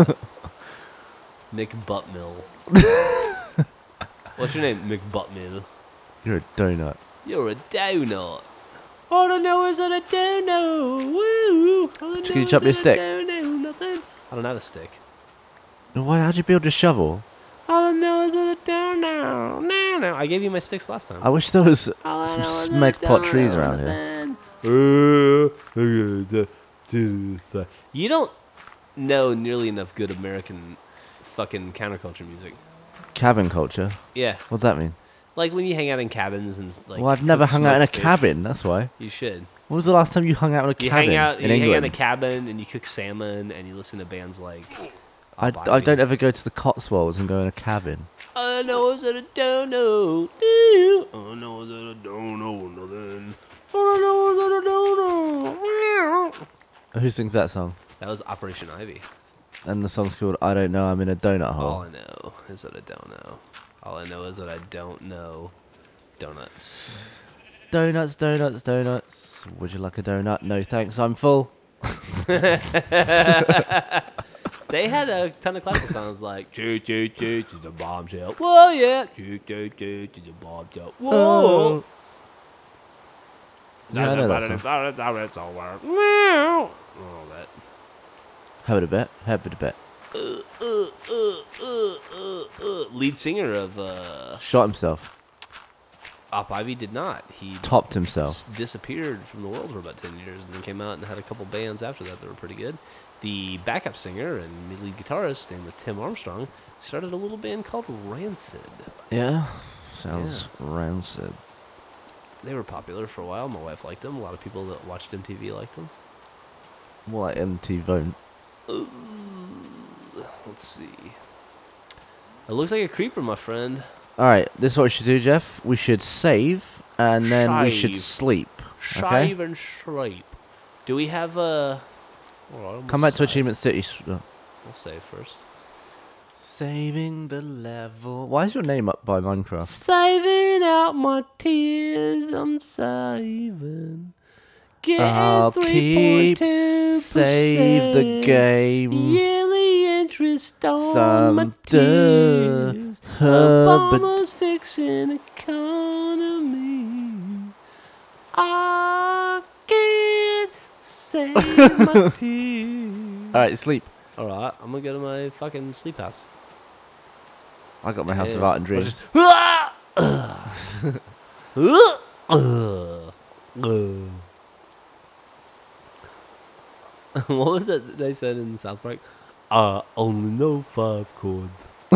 Mick Buttmill. What's your name, Mick Buttmill? You're a donut. You're a donut. All I know is that I don't know. Woo. Can you chop me a stick? I don't have a stick. How'd you build a shovel? All I know is that I don't know. No. I gave you my sticks last time. I wish there was some smeg pot trees around here. You don't. know nearly enough good American fucking counterculture music. Cabin culture. Yeah, What's that mean? like when you hang out in cabins and like. Well, I've never cook hung out in a smoked fish. cabin. That's why. You should. When was the last time you hung out in a You cabin hang out. in You hang out in a England? cabin and you cook salmon and you listen to bands like. I don't ever go to the Cotswolds and go in a cabin. I know that I don't know. I know that I don't know nothing. I know that I don't know. Who sings that song? That was Operation Ivy. And the song's called I Don't Know, I'm in a Donut All Hole. I know is that I don't know. All I know is that I don't know donuts. Donuts, donuts, donuts. Would you like a donut? No thanks, I'm full. They had a ton of classical songs like "Choo choo choo to the bombshell." Whoa, yeah. Choo choo choo to the bombshell. Whoa. Oh. Yeah, I know that song. All that. Have it a bet. Have it a bet. Lead singer of Shot himself. Op Ivy did not. He Topped himself. disappeared from the world for about 10 years and then came out and had a couple bands after that were pretty good. The backup singer and lead guitarist named Tim Armstrong started a little band called Rancid. Yeah. Sounds rancid. They were popular for a while. My wife liked them. A lot of people that watched MTV liked them. More like MT Vone. Let's see. It looks like a creeper, my friend. Alright, this is what we should do, Jeff. We should save, and then we should Shave. sleep. Okay? Shive and shripe. Do we have a... Come back to Achievement City. We'll save first. Saving the level. Why is your name up by Minecraft? Saving out my tears, I'm saving. I'll keep save the game. Yearly interest on Some my tears. but Obama's fixing economy. I can't save my tears. Alright, sleep. Alright, I'm gonna go to my fucking sleep house. I got my House of Art and Dreams. What was that they said in South Park? I only know 5 chords.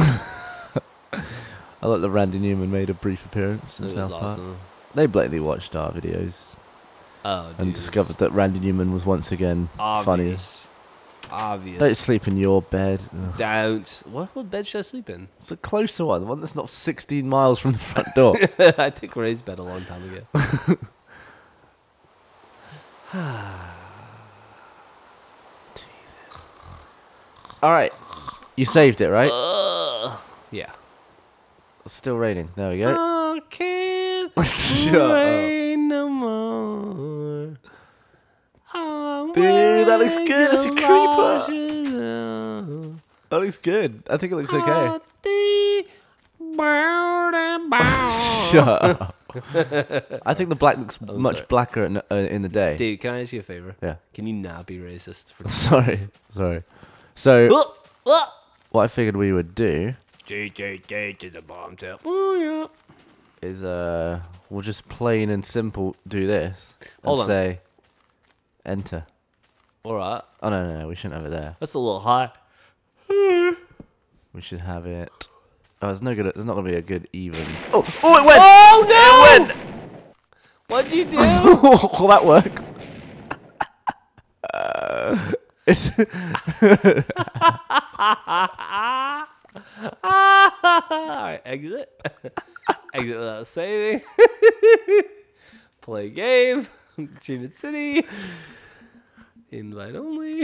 I like that Randy Newman made a brief appearance in It was South Park. awesome. They blatantly watched our videos Oh, dude, and discovered that Randy Newman was once again funny. Obvious. Don't sleep in your bed. Ugh. Don't. What bed should I sleep in? It's a closer one, the one that's not 16 miles from the front door. I took Ray's bed a long time ago. Alright, you saved it, right? Yeah. It's still raining. There we go. I can't Shut up. rain no more. Dude, that looks good. It's a creeper. That looks good. I think it looks okay. Shut up. I think the black looks much sorry. blacker in the day. Dude, can I ask you a favor? Yeah. Can you not be racist? For Sorry. So, what I figured we would do is a bombshell. is we'll just plain and simple do this and Hold on. say enter. Alright. Oh no, we shouldn't have it there. That's a little high. We should have it. Oh, it's no good. It's not gonna be a good even. Oh, it went. Oh no! It went. What'd you do? Well, that works. It's Alright, exit. Exit without saving. Play game. Achievement City. Invite only.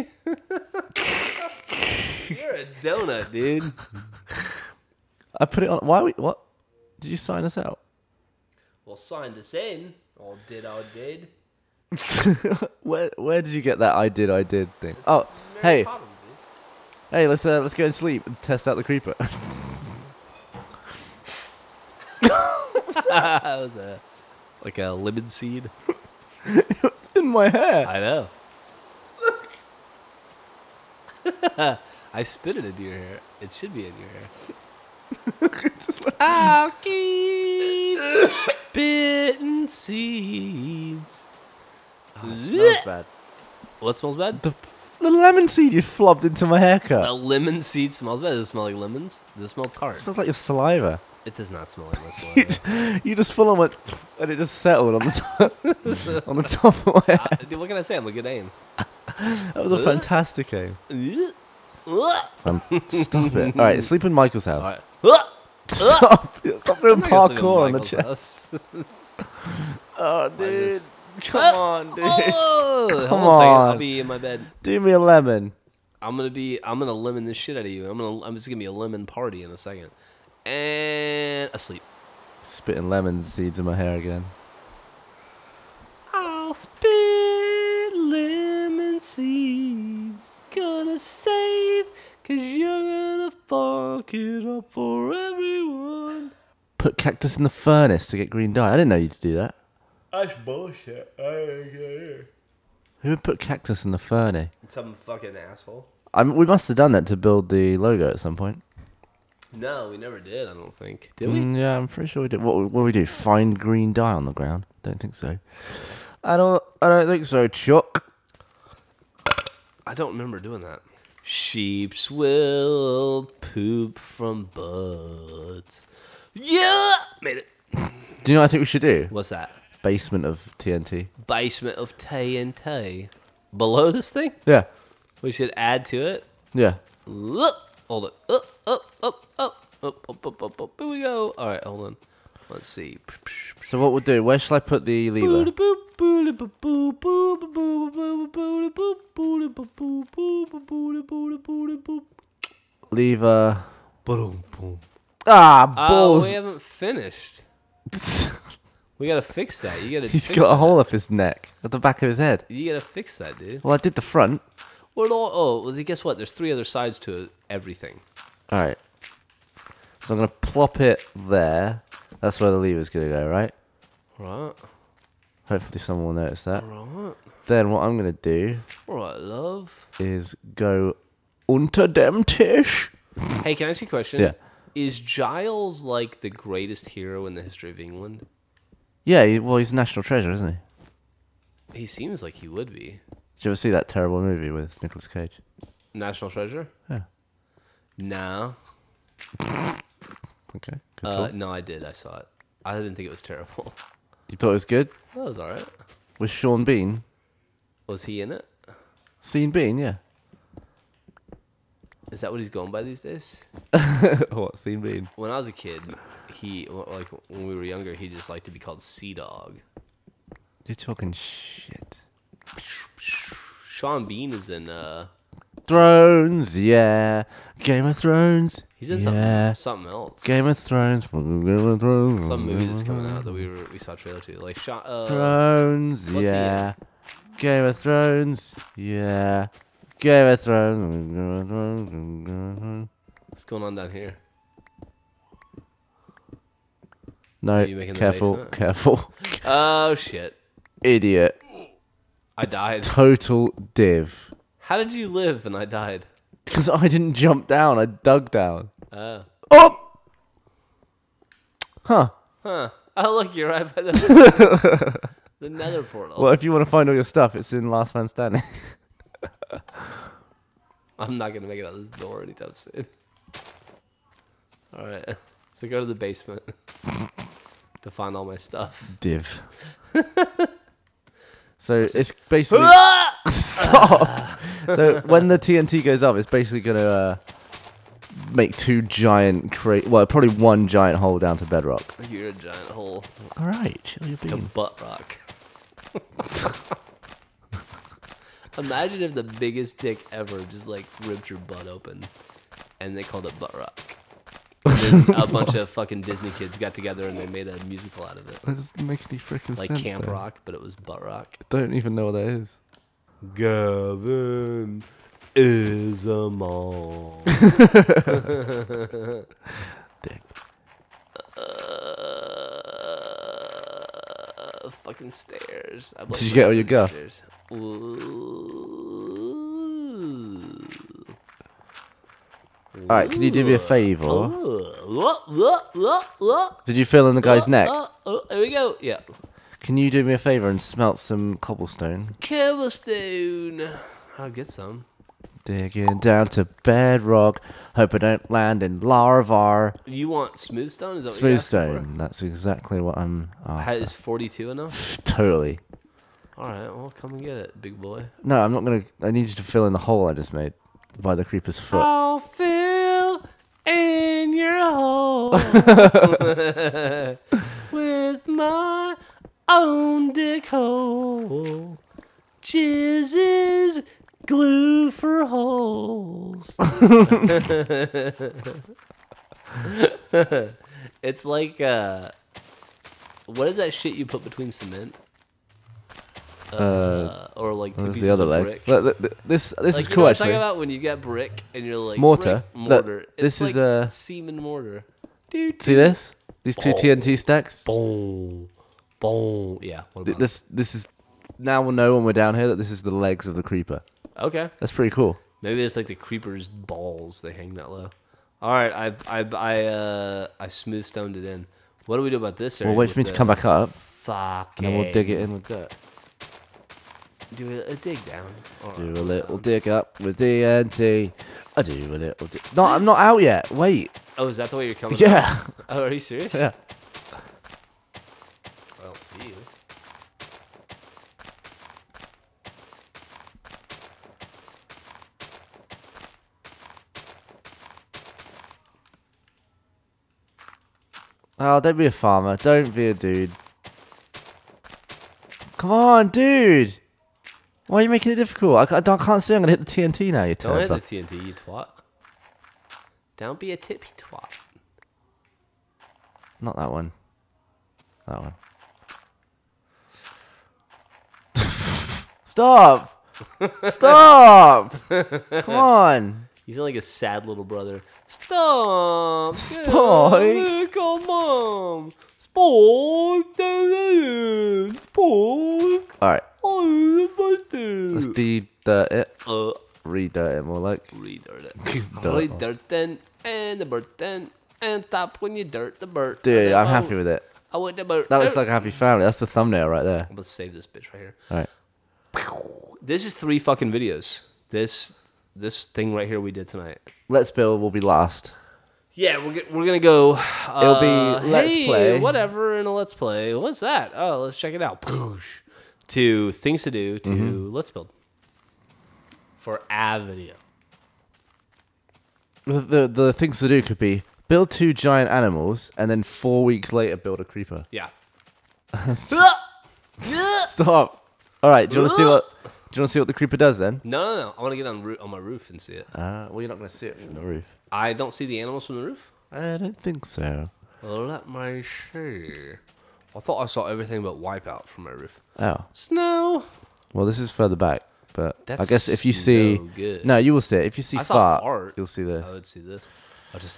You're a donut, dude. I put it on. Why? What? Did you sign us out? Well, sign this in. All did. Where did you get that I did thing? Oh, hey, hey, let's go and sleep and test out the creeper. That was like a lemon seed. It was in my hair. I know. I spit it into your hair. It should be in your hair. I'll keep spitting seeds. Oh, it smells bad. What smells bad? The the lemon seed you flobbed into my haircut. A lemon seed smells better. Does it smell like lemons? Does it smell tart? It smells like your saliva. It does not smell like my saliva. You just full on went, and it just settled on the top, on the top of my head. Dude, what can I say? I'm a good aim. That was a fantastic aim. Alright. Stop it. All right, sleep in Michael's house. Alright. Stop doing I'm not gonna sleep in parkour on the Michael's chest. house. Oh, dude. Come on, dude. Oh, Come hold on a second. I'll on. be in my bed. Do me a lemon. I'm gonna lemon this shit out of you. I'm just gonna be a lemon party in a second. And asleep. Spitting lemon seeds in my hair again. I'll spit lemon seeds. Gonna save, cause you're gonna fuck it up for everyone. Put cactus in the furnace to get green dye. I didn't know you'd do that. That's bullshit. Who would put cactus in the furnace? Some fucking asshole. We must have done that to build the logo at some point. No, we never did, I don't think. Did we? Yeah, I'm pretty sure we did. What do we do? Find green dye on the ground? Don't think so. I don't think so, Chuck. I don't remember doing that. Sheeps will poop from butts. Yeah! Made it. Do you know what I think we should do? What's that? Basement of TNT. Basement of TNT. Below this thing? Yeah. We should add to it. Yeah. Hold it. Up. Here we go. All right, hold on. Let's see. So what we'll do, where shall I put the lever? Lever. Ah, Oh, balls. we haven't finished. We gotta fix that. You gotta. He's fix got a that. hole up his neck, at the back of his head. You gotta fix that, dude. Well, I did the front. Well, guess what? There's 3 other sides to everything. All right. So I'm going to plop it there. That's where the lever's going to go, right? Right. Hopefully someone will notice that. Right. Then what I'm going to do Right, love. is go unter dem Tisch. Hey, can I ask you a question? Yeah. Is Giles like the greatest hero in the history of England? Yeah, well, he's a national treasure, isn't he? He seems like he would be. Did you ever see that terrible movie with Nicolas Cage? National treasure? Yeah. No. Okay. Good talk. No, I did. I saw it. I didn't think it was terrible. You thought it was good? That was alright. With Sean Bean? Was he in it? Sean Bean, yeah. Is that what he's going by these days? What, Sean Bean? When I was a kid, when we were younger, he just liked to be called Sea Dog. You're talking shit. Sean Bean is in Thrones, yeah. Game of Thrones. he's in yeah. something else. Game of Thrones. Game of Thrones. Some movie that's coming out that we saw a trailer to. Like Thrones, what's he yeah. Game of Thrones, yeah. Game of Thrones. what's going on down here? No, Are you making the careful, basement? careful. Oh shit! Idiot. I died. Total div. How did you live and I died? Because I didn't jump down, I dug down. Oh. Oh! Huh. Huh. Oh look, you're right by the Nether portal. Well, if you want to find all your stuff, it's in Last Man Standing. I'm not gonna make it out this door anytime soon. All right. So go to the basement to find all my stuff. Div. So it's basically... Stop! So when the TNT goes up, it's basically going to make 2 giant... well, probably 1 giant hole down to bedrock. You're a giant hole. All right, chill your To bean. butt rock. Imagine if the biggest dick ever just like ripped your butt open and they called it butt rock. And then a bunch of fucking Disney kids got together and they made a musical out of it. That doesn't make any freaking Like sense. Camp though. Rock, but it was butt rock. Don't even know what that is. Gavin is a mom. Dick. Fucking stairs. Did you get all your guff? Stairs. Ooh. All right, can you do me a favor? Look. Did you fill in the guy's neck? There we go. Yeah. Can you do me a favor and smelt some cobblestone? Cobblestone. I'll get some. Digging down to bedrock. Hope I don't land in lava. You want smooth stone? Is that what Smooth you're asking stone. That's exactly what I'm for? after. Is 42 enough? Totally. All right, well, come and get it, big boy. No, I'm not gonna. I need you to fill in the hole I just made by the creeper's foot. I'll fill in your hole with my own dick hole. Jizz is glue for holes. It's like what is that shit you put between cement? Or like two Where's pieces the other of leg? brick. This Like, is you know cool what I'm actually. talking about when you get brick and you're like Mortar? brick, Look, mortar. this It's is like a- semen mortar. Dude. See this? These two TNT stacks. Boom. Boom. Yeah. What about This is. Now we'll know when we're down here that this is the legs of the creeper. Okay. That's pretty cool. Maybe it's like the creeper's balls. They hang that low. All right. I smooth stoned it in. What do we do about this area? We'll wait for me to come back up, Fuck. and then we'll dig it in with dirt. Do a dig down. All Do right. a little dig up with TNT. I do a little dig. No, I'm not out yet. Wait. Oh, is that the way you're coming? Yeah. Up? Oh, are you serious? Yeah. I don't see you. Oh, don't be a farmer. Don't be a dude. Come on, dude. Why are you making it difficult? I can't see. I'm gonna hit the TNT now. You Don't hit turd. the TNT, you twat. Don't be a tippy twat. Not that one. That one. Stop! Stop! Come on! You sound like a sad little brother. Stop! Spike! Come on! Spike! Spike! Alright, Oh, let's de-dirt it. Uh, Re-dirt it more like. Redirt it. Dirt. Redirt then, and the bird then, and stop when you dirt the bird. Dude, I'm happy with it. I want the bird. That looks like a happy family. That's the thumbnail right there. Let's save this bitch right here. Alright. This is 3 fucking videos. This thing right here we did tonight. Let's Build will be last. Yeah, we're gonna go. It'll be Let's hey, Play. whatever in a Let's Play. What's that? Oh, let's check it out. Poosh. To things to do to Let's Build for a video. The things to do could be build 2 giant animals and then 4 weeks later build a creeper. Yeah. Stop. Alright, do you want to see what the creeper does then? No. I want to get on my roof and see it. Well, you're not going to see it from the roof. I don't see the animals from the roof. I don't think so. Let me see. I thought I saw everything but Wipeout from my roof. Oh. Snow. Well, this is further back, but I That's guess if you see... no good. No, you will see it. If you see I saw fart, fart. you'll see this. I would see this. I just.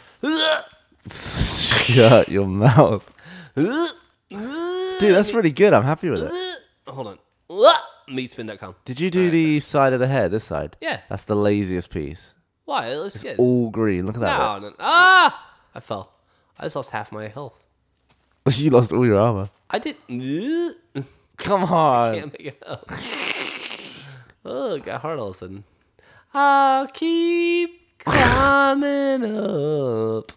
Shut your mouth. Dude, that's really good. I'm happy with it. Hold on. Meatspin.com. Did you do the side of the hair, this side? Yeah. That's the laziest piece. Why? It looks good. All green. Look at that. No. Ah! I fell. I just lost half my health. Bit. You lost all your armor. I did. Come on. Can't make it up. Oh, it got hard all of a sudden. I'll keep climbing up.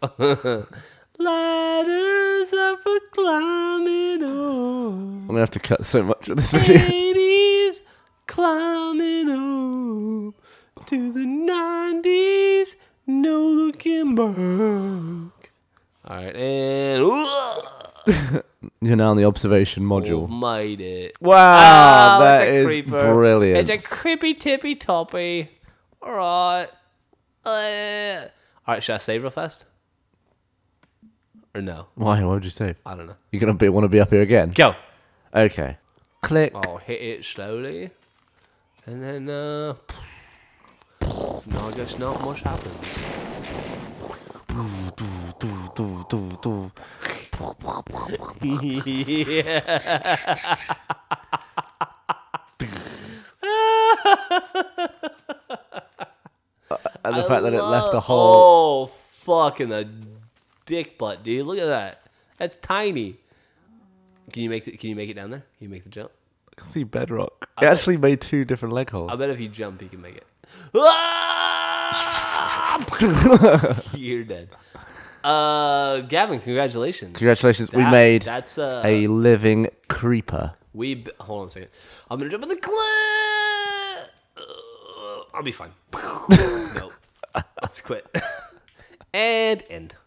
Ladders are for climbing up. I'm going to have to cut so much of this video. 80s climbing up to the 90s, no looking back. All right, and You're now on the observation module. made it. Wow, Oh, that it's a is creeper. brilliant. It's a creepy tippy toppy. All right. All right, should I save real fast? Or no? Why? Why would you save? I don't know. You're going to want to be up here again? Go. Okay. Click. I'll hit it slowly. And then, no, I guess not much happens. And the fact that it left a hole. Oh, fucking a dick butt, dude. Look at that. That's tiny. Can you make it down there? Can you make the jump? I can see bedrock. It actually made 2 different leg holes. I bet if you jump, you can make it. You're dead. Gavin, congratulations. Congratulations. We made that's a living creeper. Hold on a second. I'm gonna jump in the clip. I'll be fine. Nope. Let's quit. And end.